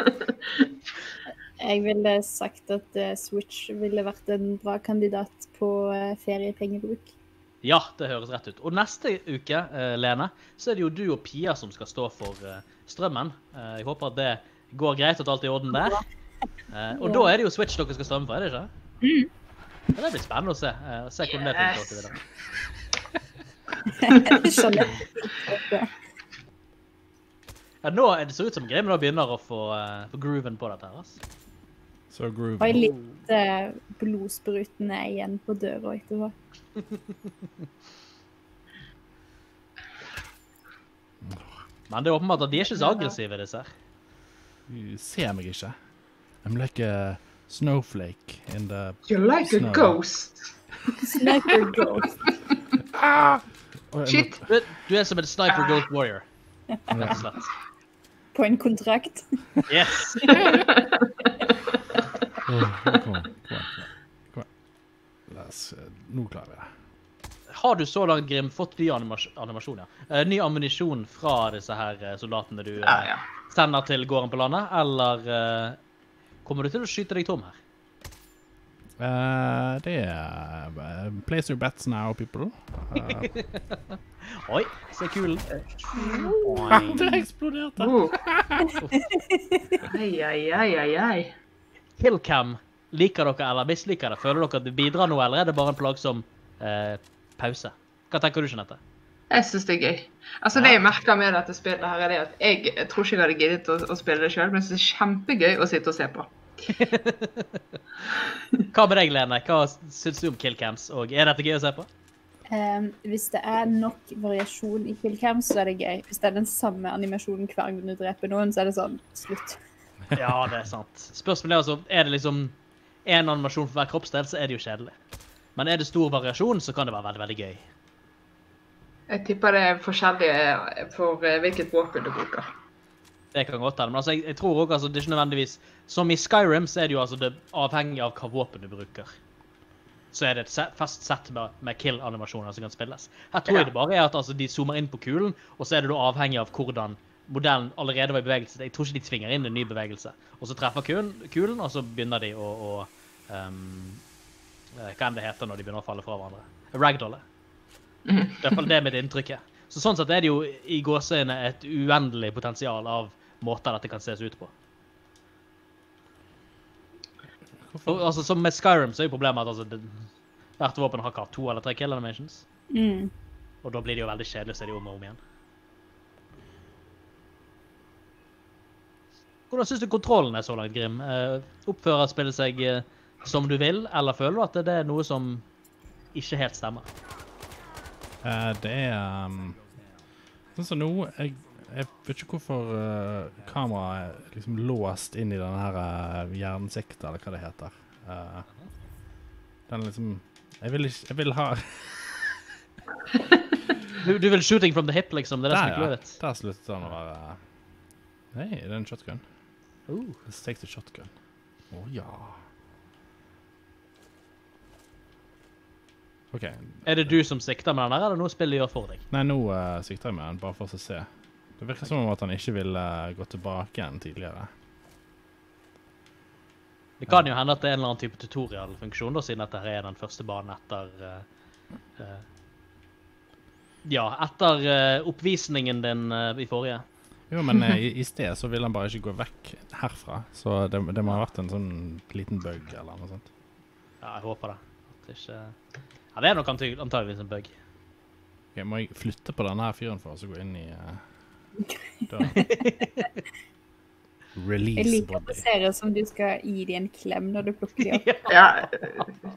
Jeg ville sagt at uh, Switch ville vært en bra kandidat på uh, feriepengebruk. Ja, det høres rett ut. Og neste uke, uh, Lene, så er det jo du og Pia som skal stå for uh, strømmen. Uh, jeg håper at det går greit, at alt er i orden der. Uh, og ja. Da er det jo Switch dere skal strømme for, er det ikke? Mm. Ja, det blir spennende å se. Uh, se hvordan det funker til videre. Skjønner. Ja, nå er det så ut som Grim da begynner å få, uh, få grooven på dette her, altså. Så groovy. Og litt uh, blodsprutende igjen på døra etterpå. Men det er åpenbart at de er ikke så aggressive, disse her. Du ser meg ikke. I'm like a snowflake in the You're like snow. a ghost. Sniper ghost. Ah! Shit. Du, du er som en sniper ghost warrior. Rett og slett. På en kontrakt. Yes! Oh, kom, kom, kom. La oss, nå klarer vi det. Har du så langt, Grim, fått ny animas animasjon, ja? Uh, ny ammunisjon fra disse her uh, soldatene du uh, Ja, ja. sender til gården på landet, eller uh, kommer du til å skyte deg tom her? Uh, det er uh, place your bets now, people. Uh, Oi, se kulen. det eksploderte. Oh. Ai, ai, ai, ai, ai. Killcam, liker dere eller misliker det? Føler dere at det bidrar noe, eller er det bare en plagsom uh, pause? Hva tenker du, Jeanette? Jeg synes det er gøy. Altså det jeg merker med dette spillet her er det at jeg, jeg tror ikke jeg hadde giddet å, å spille det selv, men jeg synes det er kjempegøy å sitte og se på. Hva med deg, Lene? Hva synes du om killcams, og er dette gøy å se på? Um, hvis det er nok variasjon i killcams, så er det gøy. Hvis det er den samme animasjonen hver gang du dreper noen, så er det sånn, slutt. Ja, det er sant. Spørsmålet er altså, er det liksom en animasjon for hver kroppsdel, så er det jo kjedelig. Men er det stor variasjon, så kan det være veldig, veldig gøy. Jeg tipper det er forskjellig for hvilket våpen du bruker. Det kan godt være, men altså, jeg, jeg tror også, altså, det er ikke nødvendigvis, som i Skyrim, så er det jo altså det avhengig av hva våpen du bruker. Så er det et set, fast sett med, med kill-animasjoner som kan spilles. Her tror jeg det bare er at altså, de zoomer inn på kulen, og så er det da avhengig av hvordan modellen allerede var i bevegelse. Jeg tror ikke de tvinger inn en ny bevegelse. Og så treffer kulen, kulen og så begynner de å, å um, hva enn det heter når de begynner å falle fra hverandre? Ragdolle. Det er i hvert fall det mitt inntrykk er. Så sånn sett er det jo i gåseøyne et uendelig potensial av måter dette kan ses ut på. Og, altså, som med Skyrim så er jo problemet at altså, det, hvert våpen har ikke to eller tre kill animations. Mm. Og da blir det jo veldig kjedelig å se de om og om igjen. Hvordan synes du kontrollen er så langt, Grim? Uh, oppfører spillet seg uh, som du vil, eller føler du at det er noe som ikke helt stemmer? Uh, det er um, sånn som nå, jeg, jeg vet ikke hvorfor uh, kameraet er liksom låst inn i denne her uh, jernsikta, eller hva det heter. Uh, den er liksom, jeg vil ikke, jeg vil ha... du, du vil shooting from the hip, liksom? Det er det som er kløret. Ja, der sluttet den å være... Nei, det er en shotgun. Uh. Let's take the shotgun. Å, oh, ja. Ok. Er det du som sikter med den der, eller noe spillet gjør for deg? Nei, nå uh, sikter jeg med den, bare for å se. Det virker som om at han ikke vil uh, gå tilbake igjen tidligere. Det kan jo hende at det er en eller annen type tutorial-funksjon, da, siden dette er den første banen etter... Uh, uh, ja, etter uh, oppvisningen din uh, i forrige. Jo, men uh, i, i sted så vil han bare ikke gå vekk herfra, så det, det må ha vært en sånn liten bug eller noe sånt. Ja, jeg håper det. At det ikke... Ja, det er nok antageligvis en bug. Ok, må jeg flytte på denne her fyren for å gå inn i uh, døren? Release jeg liker body. at det ser ut som du skal gi dem en klem når du plukker dem opp. Ja.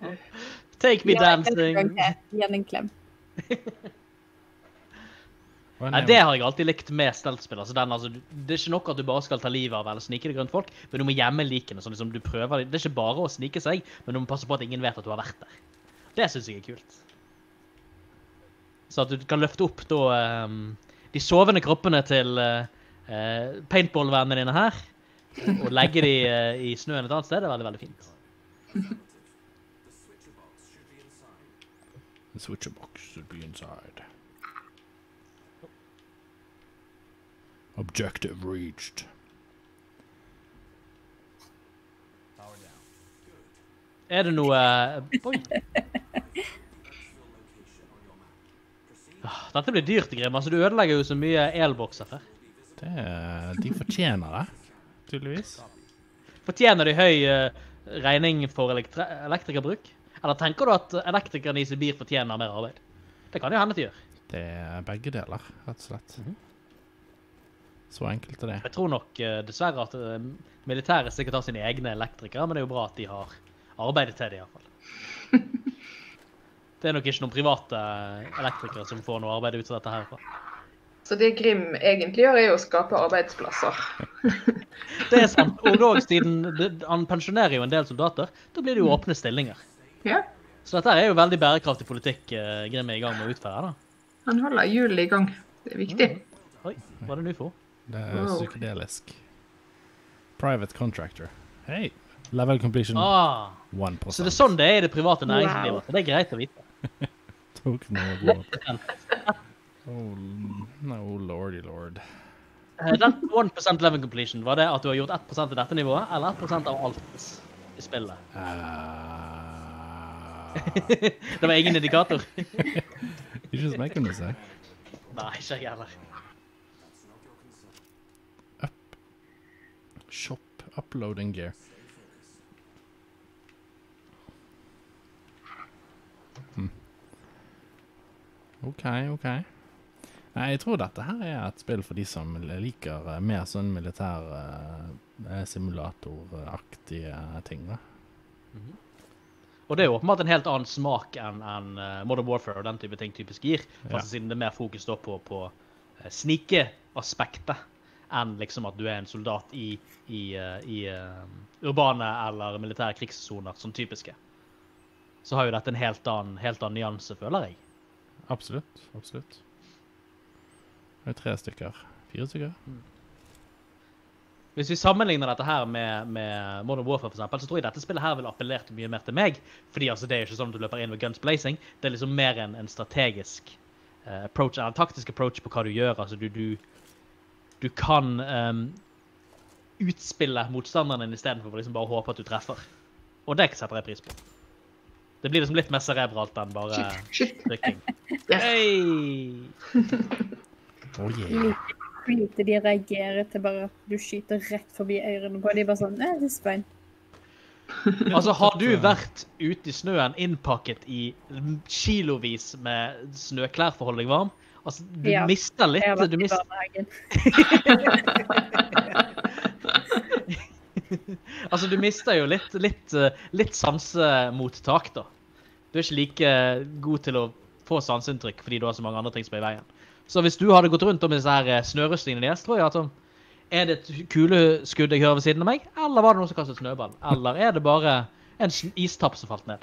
Take me Ja, dancing! Gi dem en klem. Nei, det har jeg alltid likt med steltspill. Altså den, altså, det er ikke nok at du bare skal ta livet av eller snike deg rundt folk, men du må gjemme likene, så liksom du prøver. Det er ikke bare å snike seg, men du må passe på at ingen vet at du har vært der. Det synes jeg er kult. Så at du kan løfte opp da, um, de sovende kroppene til uh, uh, paintball-vennene dine her, og legge de uh, i snøen et annet sted, det er veldig, veldig fint. The switcher box should be inside. Objective reached. Er det noe... Oi. Dette blir dyrt, Grim. Altså, du ødelegger jo så mye elbokser her. Det, de fortjener det, tydeligvis. Fortjener de høy uh, regning for elektrikerbruk? Eller tenker du at elektrikerne i Sibir fortjener mer arbeid? Det kan jo hende til å gjøre. Det er begge deler, rett og slett. Mm-hmm. Så enkelt er det. Jeg tror nok uh, dessverre at uh, militæret sikkert har sine egne elektrikere, men det er jo bra at de har arbeidet til det i hvert fall. Det er nok ikke noen private elektrikere som får noe arbeid ut av dette herfra. Så det Grim egentlig gjør er å skape arbeidsplasser. Det er sant, og også siden han pensjonerer jo en del soldater, da blir det jo åpne stillinger. Ja. Så dette er jo veldig bærekraftig politikk uh, Grim er i gang med å utføre da. Han holder hjulene i gang, det er viktig. Mm. Oi, hva er det nu for? Det er psykedelisk. Private contractor. Hei, level completion ah, one percent. Så det er sånn det er i det private næringslivet. Wow. Det er greit å vite. Tok noe oh, no, lordy lord. Den one percent level completion, var det at du har gjort one percent i dette nivået, eller one percent av alt i spillet? Uh... Det var ingen indikator. You just making me say. Nei, ikke jeg heller. Shop, uploading gear. Hmm. Ok, ok. Nei, jeg tror dette her er et spill for de som liker uh, mer sånn militær uh, simulatoraktige ting, da. Mm-hmm. Og det er jo åpenbart en helt annen smak enn en, uh, Modern Warfare og den type ting typisk gir. Ja. Siden det er mer fokus da på, på uh, snike-aspektet enn liksom at du er en soldat i, i, uh, i uh, urbane eller militære krigssoner som typiske. Så har jo dette en helt annen, helt annen nyanse, føler jeg. Absolutt, absolutt. Det er tre stykker, fire stykker. Mm. Hvis vi sammenligner dette her med, med Modern Warfare for eksempel, så tror jeg dette spillet her vil appellert mye mer til meg, fordi altså, det er jo ikke sånn at du løper inn med guns blazing, det er liksom mer en, en strategisk uh, approach, en taktisk approach på hva du gjør, altså du, du, du kan um, utspille motstanderen i stedet for å liksom bare håpe at du treffer, og det setter jeg pris på. Det blir liksom litt mer cerebralt enn bare trykking. Hey! Oh yeah. Lite de reagerer til bare at du skyter rett forbi ørene på. De er bare sånn, nei, det er spein. Altså, har du vært ute i snøen innpakket i kilovis med snøklær for å holde deg varm? Altså, du ja, mister litt. Jeg har vært du mister... Altså, du mister jo litt, litt, litt sansemottak, da. Du er ikke like god til å få sanseinntrykk fordi du har så mange andre ting som er i veien. Så hvis du hadde gått rundt om disse her snørustningene deres, tror jeg at sånn, er det et kuleskudd jeg hører ved siden av meg, eller var det noen som kastet snøball? Eller er det bare en istapp som falt ned?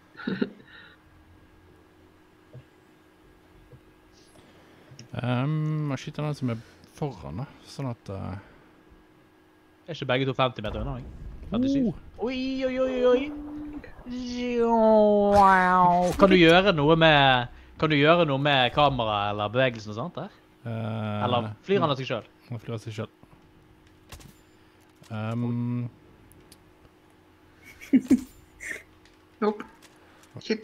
Um, jeg skyter den som er foran da, sånn at... Uh... Er ikke begge to femti meter unna meg? femtisju. Oh. Oi, oi, oi, oi. Wow. Kan du gjøre noe med... Kan du gjøre noe med kamera eller bevegelsen og sånt der? Uh, eller flyr han av seg selv? Han flyr av seg selv. Um... Nope. Shit.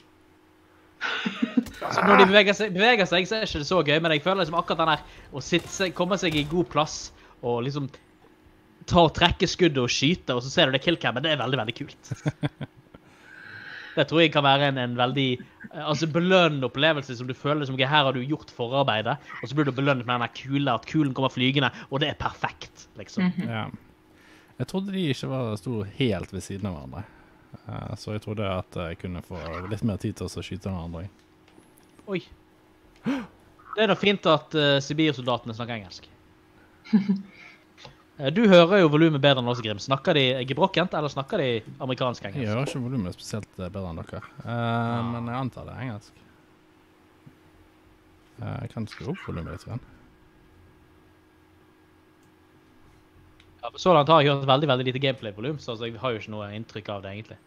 Så når de beveger seg, beveger seg, så er ikke det så gøy, men jeg føler liksom akkurat den her, å sitte, komme seg i god plass, og liksom ta og trekke skuddet og skyte, og så ser du det killcammen, det er veldig, veldig kult. Det tror jeg kan være en, en veldig altså belønnende opplevelse som du føler som okay, her har du gjort forarbeidet, og så blir du belønnet med denne kule, at kulen kommer flygende, og det er perfekt, liksom. Mm-hmm. Ja. Jeg trodde de ikke var stor helt ved siden av hverandre, uh, så jeg trodde at jeg kunne få litt mer tid til å skyte den andre. Oi. Det er da fint at uh, Sibir-soldatene snakker engelsk. Uh, du hører jo volumet bedre enn oss, Grim. Snakker de gebrokkent, eller snakker de amerikansk engelsk? Jeg hører ikke volumet spesielt bedre enn dere. Uh, men jeg antar det er engelsk. Uh, jeg kan skru opp volumet litt. Grann. Ja, så langt har jeg hørt veldig, veldig lite gameplay-volum, så altså, jeg har jo ikke noe inntrykk av det, egentlig.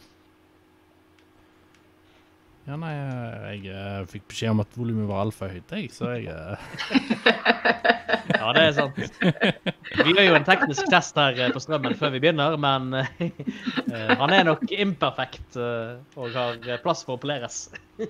Ja, nei, jeg uh, fikk beskjed om at volumet var alfa høyt, jeg, så jeg... Uh... Ja, det er sant. Vi gjør jo en teknisk test her uh, på strømmen før vi begynner, men uh, han er nok imperfekt uh, og har plass for å poleres.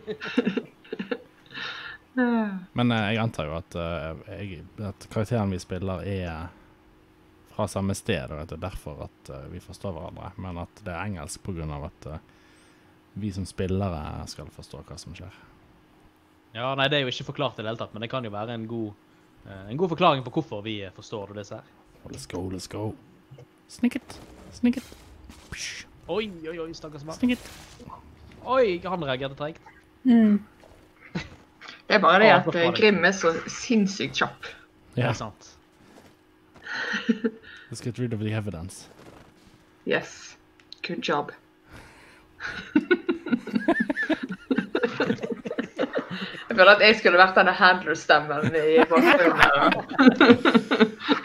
Men uh, jeg antar jo at, uh, jeg, at karakteren vi spiller er fra samme sted, og at det er derfor at uh, vi forstår hverandre, men at det er engelsk på grunn av at uh, vi som spillere skal forstå hva som skjer. Ja, nei, det er jo ikke forklart i det hele tatt, men det kan jo være en god, uh, en god forklaring på hvorfor vi forstår det disse her. Let's go, let's go. Sneak it, sneak it. Psh. Oi, oi, oi, stakkars mann. Sneak it. Oi, han reagerte tregt. Mm. Det er bare det Ja, at hvorfor var det? Grim er så sinnssykt kjapp. Det Ja, er sant. let's get rid of the evidence. Yes. Good job. Jeg føler at jeg skulle vært denne handler-stemmen i bakgrunnen.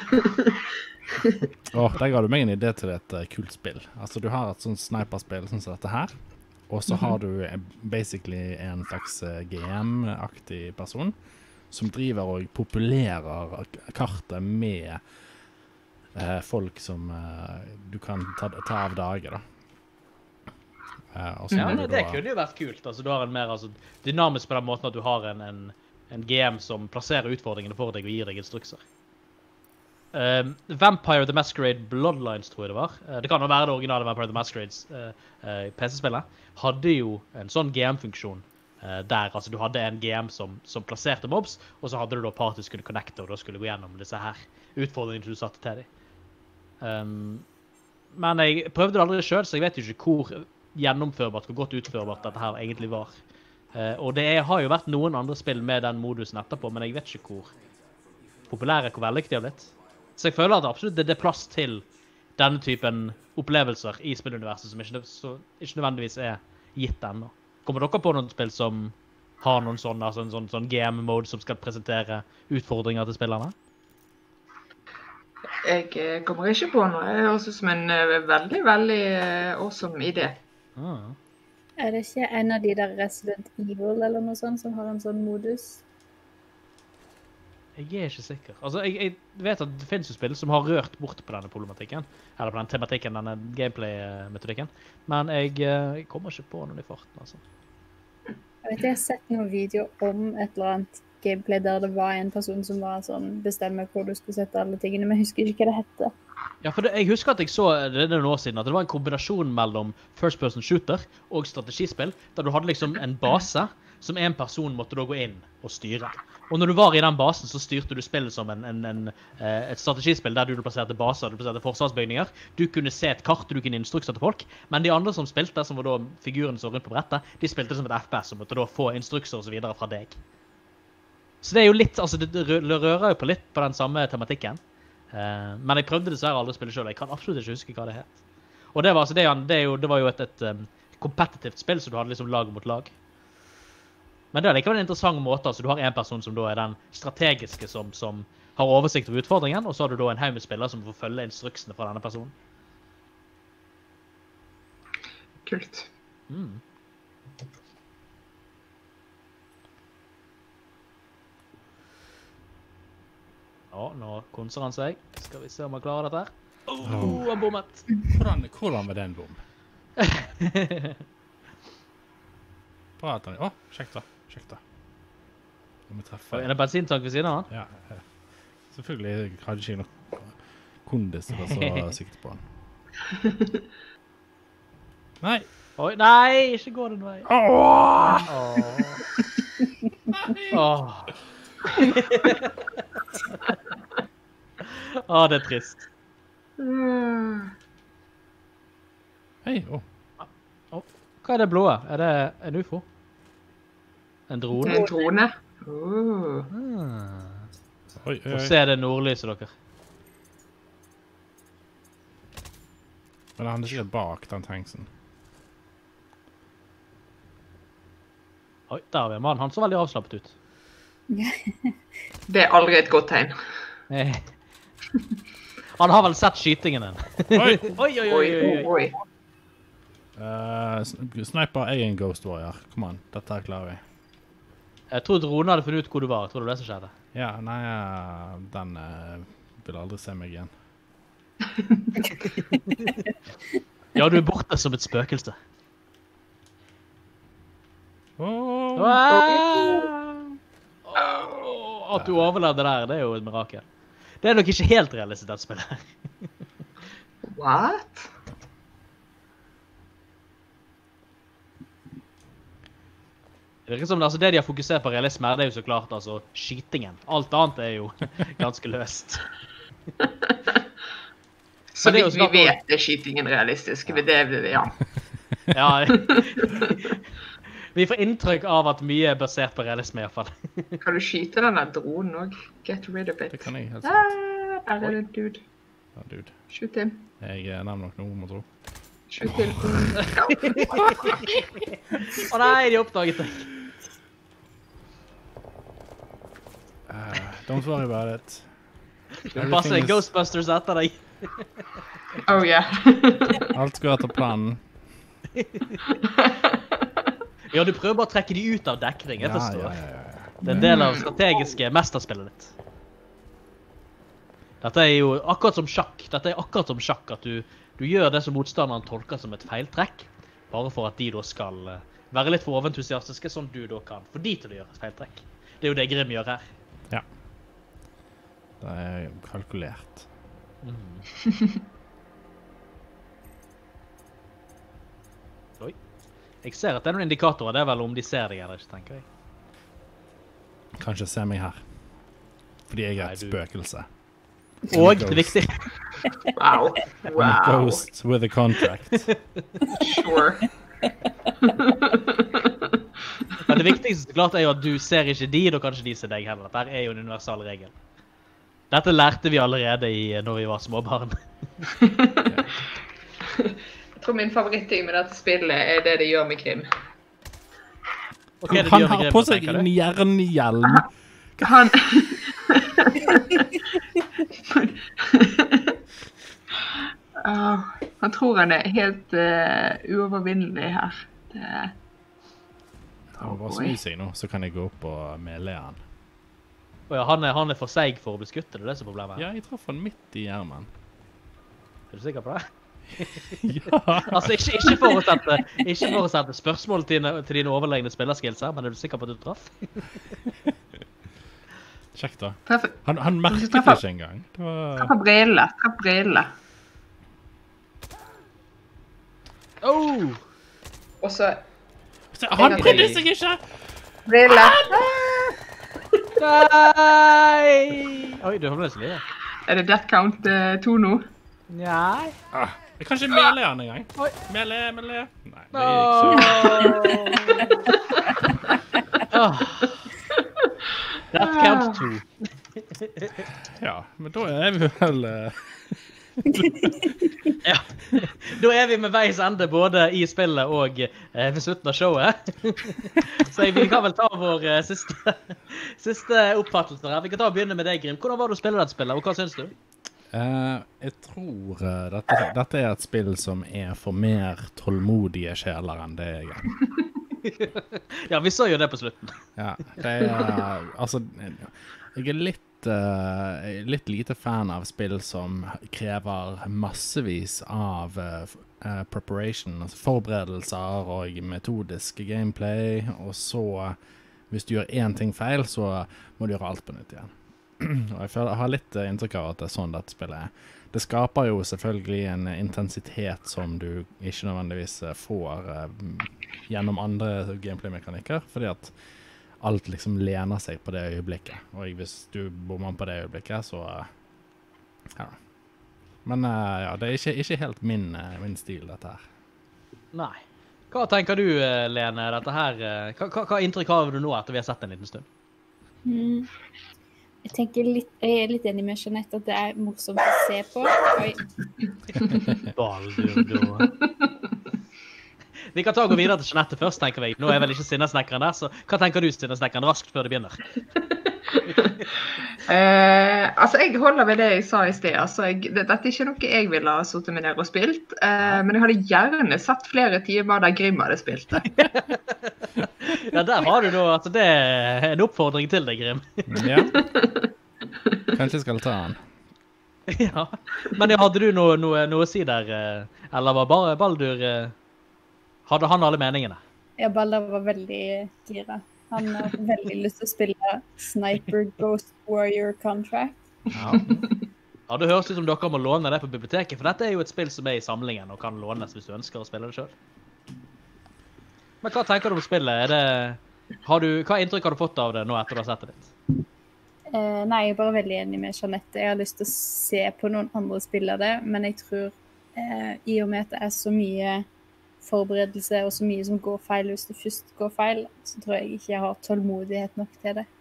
Åh, der ga du meg en idé til et uh, kult spill. Altså, du har et sånt sniperspill sånn som dette her, og så har du uh, basically en slags uh, G M-aktig person som driver og populerer kartet med uh, folk som uh, du kan ta, ta av dager, da. Uh, og så Ja, må nei, du det da- kunne jo vært kult. Altså, du har en mer altså, dynamisk på den måten at du har en, en, en G M som plasserer utfordringene for deg og gir deg instrukser. Um, Vampire the Masquerade Bloodlines, tror jeg det var. Uh, det kan jo være det originale Vampire the Masquerades uh, uh, P C-spillet. Hadde jo en sånn G M-funksjon uh, der altså, du hadde en G M som, som plasserte mobs, og så hadde du da party skulle connecte, og da skulle gå gjennom disse her utfordringene du satte til dem. Um, men jeg prøvde det aldri selv, så jeg vet jo ikke hvor gjennomførbart, hvor godt utførbart dette her egentlig var. Uh, og det er, har jo vært noen andre spill med den modusen etterpå, men jeg vet ikke hvor populære, hvor vellykket de har blitt. Så jeg føler at det absolutt det er plass til denne typen opplevelser i spilluniverset som ikke, så, ikke nødvendigvis er gitt ennå. Kommer dere på noen spill som har noen sånne, altså en sånn, sånn G M-mode som skal presentere utfordringer til spillerne? Jeg eh, kommer ikke på noe. Det høres ut som en eh, veldig, veldig eh, awesome idé. Ah. Er det ikke en av de der Resident Evil eller noe sånt som har en sånn modus? Jeg er ikke sikker. Altså, jeg, jeg vet at det finnes jo spill som har rørt bort på denne problematikken, eller på den tematikken, denne gameplay-metodikken, men jeg, eh, jeg kommer ikke på noen i farten, altså. Jeg vet jeg har sett noen videoer om et eller annet gameplay der det var en person som var sånn, bestemmer hvor du skulle sette alle tingene, men jeg husker ikke hva det hette. Ja, for det, jeg husker at jeg så, det er noen år siden, at det var en kombinasjon mellom first person shooter og strategispill, der du hadde liksom en base som en person måtte da gå inn og styre. Og når du var i den basen, så styrte du spillet som en, en, en, eh, et strategispill der du plasserte baser, du plasserte forsvarsbygninger. Du kunne se et kart, du kunne instrukser til folk, men de andre som spilte, som var da figurene som var rundt på brettet, de spilte som et F P S, som måtte da få instrukser og så videre fra deg. Så det er jo litt, altså det rører jo på litt på den samme tematikken. Uh, men jeg prøvde dessverre aldri å spille selv. Jeg kan absolutt ikke huske hva det het. Og det var, altså, det, det, er jo, det var jo et, et um, kompetitivt spill, så du hadde liksom lag mot lag. Men det er likevel en interessant måte. Altså, du har en person som da er den strategiske som, som har oversikt over utfordringen, og så har du da en haug med spillere som får følge instruksene fra denne personen. Kult. Mm. Ja, nå konser han seg. Skal vi se om han klarer dette her. Oh, han bommet. Hvordan, hvordan var det en bom? Bra at han... Å, kjekt da, kjekt da. Nå må vi treffe... Er det bensintank ved siden av han? Ja, ja. Selvfølgelig hadde jeg ikke noe kondis til å så sikte på han. Nei! Oi, nei, ikke gå den vei. Åh! Åh. Åh. Åh, det er trist. Mm. Hei, åh. Hva er det blåe? Er det en U F O? En drone? En drone. Oh. Ah. Oi, oi, Og oi. se det nordlyset, dere. Men han er sikkert bak den tanksen. Oi, der har vi en mann. Han så veldig avslappet ut. Det er aldri et godt tegn. Eh. Han har vel sett skytingen din. Oi! Oi, oi, oi, Oi, oi, oi. oi. Uh, sniper, jeg er en Ghost Warrior. Kom an, dette her klarer vi. Jeg tror dronen hadde funnet ut hvor du var. Jeg tror det var det som skjedde. Ja, nei, uh, den uh, vil aldri se meg igjen. Ja, du er borte som et spøkelse. Åh! Wow! Åh, at du overlevde der, det er jo et mirakel. Det er nok ikke helt realistisk, dette spillet. What? Det virker som det, altså, det de har fokusert på realisme her, det er jo så klart altså, skytingen. Alt annet er jo ganske løst. Så Men det er jo vidt vi snart- vet er skytingen realistisk. Det er det, ja. Ja, vi får inntrykk av at mye er basert på realisme i hvert fall. Kan du skyte den der dronen også? Get rid of it. Det kan jeg helt sant. Ah, der er det en dude. Ja, dude. Skyt inn. Jeg er nærmere nok noe, må tro. Skyt til. Å nei, de oppdaget deg. Uh, don't worry about it. Du passer Everything is- Ghostbusters etter deg. Oh yeah. Alt går etter planen. Ja, du prøver bare å trekke de ut av dekning, jeg Ja, forstår. ja, ja, ja. Det er en del av strategiske mesterspillet ditt. Dette er jo akkurat som sjakk. Dette er akkurat som sjakk, at du, du gjør det som motstanderen tolker som et feiltrekk, bare for at de da skal eh, være litt for overentusiastiske, sånn du da kan få de til å gjøre et feiltrekk. Det er jo det Grim gjør her. Ja. Det er kalkulert. Oi. Jeg ser at det er noen indikatorer, det er vel om de ser deg eller ikke, tenker jeg. Kanskje se meg her. Fordi jeg er Nei, et du- spøkelse. Og det er viktig. Wow. I'm a Wow. ghost with a contract. Sure. Men det viktigste klart er jo at du ser ikke de, da kan ikke de se deg heller. Dette er jo en universal regel. Dette lærte vi allerede i, når vi var småbarn. Jeg tror min favoritting med dette spillet er det det gjør med Grim. Ok, det Han gjør med har Grim, på da, seg tenker en du? jernhjelm. Han... Åh, han tror han er helt uh, uovervinnelig her. Det... Han må bare snu seg nå, så kan jeg gå opp og mele han. Å ja, han er, han er for seig for å bli skutt, er det det som er problemet? Ja, jeg traff han midt i hjelmen. Er du sikker på det? Ja. Altså, ikke, ikke, for å sette, ikke for å sette spørsmål til, dine- til dine overlegne spillerskills her, men er du sikker på at du traff? Kjekt da. Treffer, Han, han merket det Treffer- ikke engang. Det var... treffer brillene. Treffer brillene. Oh! Og så Se, Han brydde seg ikke! briller. Nei! Oi, du har vel så livet. Er det death count uh, to nå? Nei. Ah, jeg kan ikke mele han engang. Mele, mele. Nei, det gikk ikke. Oh. That count two. Ja, men da er vi vel... eh, Ja. Da er vi med veis ende både i spillet og eh, ved slutten av showet. Så vi kan vel ta vår eh, siste, siste oppfattelse her. Vi kan ta og begynne med deg, Grim. Hvordan var det å spille dette spillet, og hva synes du? eh, jeg tror eh, dette, dette er et spill som er for mer tålmodige sjeler enn det jeg er. Ja, vi så jo det på slutten. Ja, det er... Altså, jeg er litt Uh, litt lite fan av spill som krever massevis av uh, uh, preparation, altså forberedelser og metodisk gameplay, og så, hvis du gjør én ting feil, så må du gjøre alt på nytt igjen. Og jeg, føler, jeg har litt uh, inntrykk av at det er sånn dette spillet er. Det skaper jo selvfølgelig en intensitet som du ikke nødvendigvis uh, får uh, gjennom andre gameplay-mekanikker, fordi at alt liksom lener seg på det øyeblikket. Og hvis du bommer på det øyeblikket, så... Ja. Men ja, det er ikke, ikke helt min, min stil, dette her. Nei. Hva tenker du, Lene, dette her? Hva, hva, hva inntrykk har du nå etter vi har sett en liten stund? Mm. Jeg tenker litt, jeg er litt enig med Jeanette at det er morsomt å se på. Oi. Baldur, da. Vi kan ta og gå videre til Jeanette først, tenker vi. Nå er vel ikke Sinnesnekkeren der, så hva tenker du, Sinnesnekkeren, raskt før det begynner? Uh, altså, jeg holder ved det jeg sa i sted. Altså, jeg, det, dette er ikke noe jeg ville ha suttet med ned og spilt, uh, men jeg hadde gjerne satt flere timer der Grim hadde spilt det. Ja, der har du da, altså det er en oppfordring til deg, Grim. Ja. Kanskje jeg skal ta han. Ja, men hadde du noe, noe, noe å si der, uh, eller var bare Baldur, uh, hadde han alle meningene? Ja, Baldur var veldig gira. Han har veldig lyst til å spille Sniper Ghost Warrior Contract. Ja. Ja, det høres ut som dere må låne det på biblioteket, for dette er jo et spill som er i samlingen og kan lånes hvis du ønsker å spille det selv. Men hva tenker du om spillet? Er det, har du, hva inntrykk har du fått av det nå etter du har sett det ditt? Eh, nei, jeg er bare veldig enig med Jeanette. Jeg har lyst til å se på noen andre spille det, men jeg tror eh, i og med at det er så mye forberedelse og så mye som går feil hvis det først går feil, så tror jeg ikke jeg har tålmodighet nok til det.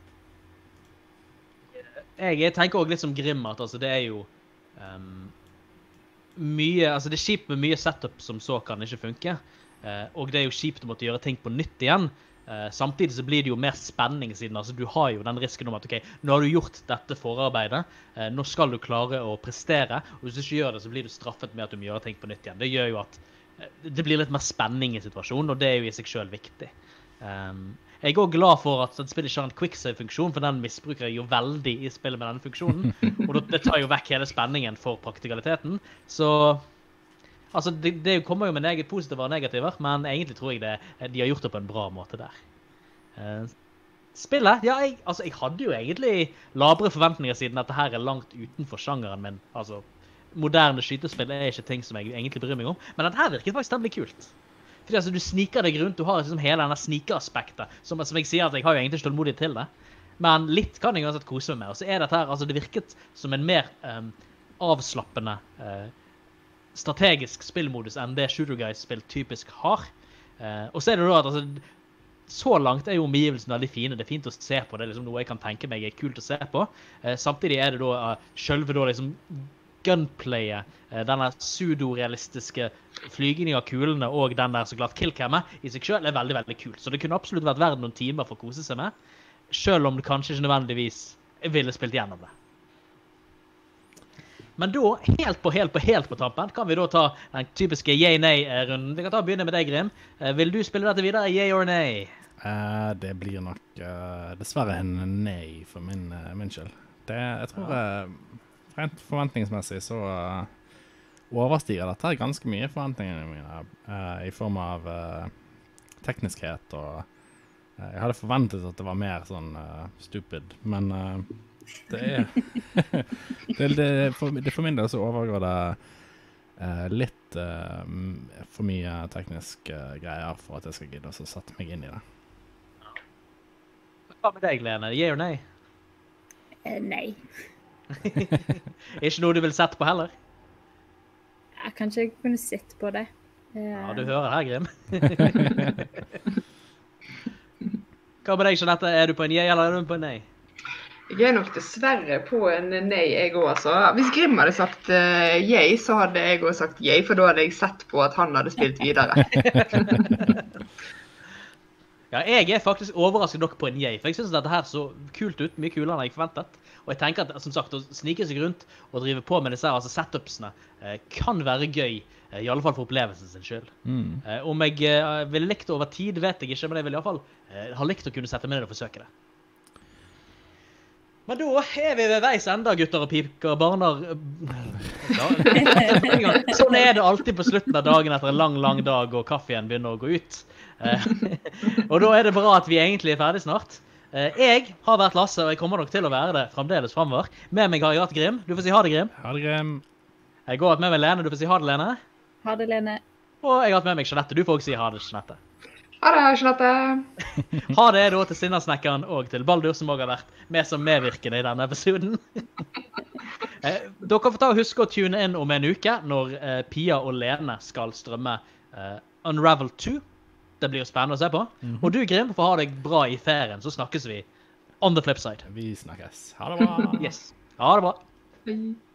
Jeg, jeg tenker også litt som Grim at altså, det er jo um, mye, altså det er kjipt med mye setup som så kan ikke funke, uh, og det er jo kjipt å måtte gjøre ting på nytt igjen. Uh, samtidig så blir det jo mer spenning siden, altså du har jo den risken om at ok, nå har du gjort dette forarbeidet, uh, nå skal du klare å prestere, og hvis du ikke gjør det så blir du straffet med at du må gjøre ting på nytt igjen. Det gjør jo at det blir litt mer spenning i situasjonen, og det er jo i seg selv viktig. Um, jeg er også glad for at spillet ikke har en quicksave-funksjon, for den misbruker jeg jo veldig i spillet med denne funksjonen, og det tar jo vekk hele spenningen for praktikaliteten. Så altså, det, det kommer jo med neg- positive og negativer, men egentlig tror jeg det, de har gjort det på en bra måte der. Uh, spillet, ja, jeg, altså, jeg hadde jo egentlig labre forventninger siden at dette her er langt utenfor sjangeren min, altså moderne skytespill er ikke ting som jeg egentlig bryr meg om, men dette her virker faktisk temmelig kult. Fordi altså, du sniker deg rundt, du har liksom hele denne snikeaspektet, som, som jeg sier at jeg har jo egentlig ikke tålmodighet til det, men litt kan jeg uansett kose meg med, og så er dette her, altså det virket som en mer um, avslappende uh, strategisk spillmodus enn det Shooter Guys-spill typisk har. Uh, og så er det da at altså, så langt er jo omgivelsen veldig fine, det er fint å se på, det er liksom noe jeg kan tenke meg er kult å se på. Uh, samtidig er det da uh, selve da liksom gunplayet, denne pseudo-realistiske flygingen av kulene og den der så klart killcammet i seg selv er veldig, veldig kult. Så det kunne absolutt vært verdt noen timer for å kose seg med, selv om du kanskje ikke nødvendigvis ville spilt gjennom det. Men da, helt på, helt på, helt på tampen, kan vi da ta den typiske yay-nay-runden. Vi kan ta og begynne med deg, Grim. Vil du spille dette videre, yay or nay? Uh, det blir nok uh, dessverre en nei for min, uh, min skyld. Det, jeg tror... Uh, Rent forventningsmessig så uh, overstiger dette ganske mye forventningene mine uh, i form av uh, tekniskhet, og uh, jeg hadde forventet at det var mer sånn uh, stupid, men uh, det er det, det, for, det for min del så overgår det uh, litt uh, for mye teknisk uh, greier for at jeg skal gidde å sette meg inn i det. Hva med deg, Lene? Yay or nay? Eh, nei. Ikke noe du vil sette på heller? Jeg kanskje jeg kunne sett på det. Ja, du hører her, Grim. Hva med deg, Jeanette? Er du på en yay eller er du på en nei? Jeg er nok dessverre på en nei, jeg også, altså. Hvis Grim hadde sagt uh, yay, så hadde jeg også sagt yay, for da hadde jeg sett på at han hadde spilt videre. Ja, jeg er faktisk overrasket nok på en yay, for jeg synes dette her så kult ut, mye kulere enn jeg forventet. Og jeg tenker at, som sagt, å snike seg rundt og drive på med disse altså setupsene eh, kan være gøy, eh, i alle fall for opplevelsen sin selv. Mm. Eh, om jeg eh, vil likt over tid, vet jeg ikke, men jeg vil i alle fall eh, ha likt å kunne sette meg ned og forsøke det. Men da er vi ved veis enda, gutter og piker, barner. Sånn er det alltid på slutten av dagen etter en lang, lang dag, og kaffen begynner å gå ut. Og da er det bra at vi egentlig er ferdig snart. Jeg har vært Lasse, og jeg kommer nok til å være det fremdeles fremover. Med meg har jeg hatt Grim. Du får si ha det, Grim. Ha det, Grim. Jeg går hatt med meg Lene. Du får si ha det, Lene. Ha det, Lene. Og jeg har hatt med meg Jeanette. Du får også si ha det, Jeanette. Ha det, Jeanette. Ha det da til Sinnesnekkeren og til Baldur, som også har vært med som medvirkende i denne episoden. Dere får ta og huske å tune inn om en uke når eh, Pia og Lene skal strømme eh, Unravel to. Det blir jo spennende å se på. Mm-hmm. Og du, Grim, får ha deg bra i ferien, så snakkes vi On the flip side. Vi snakkes. Ha det bra. Yes. Ha det bra. Hei.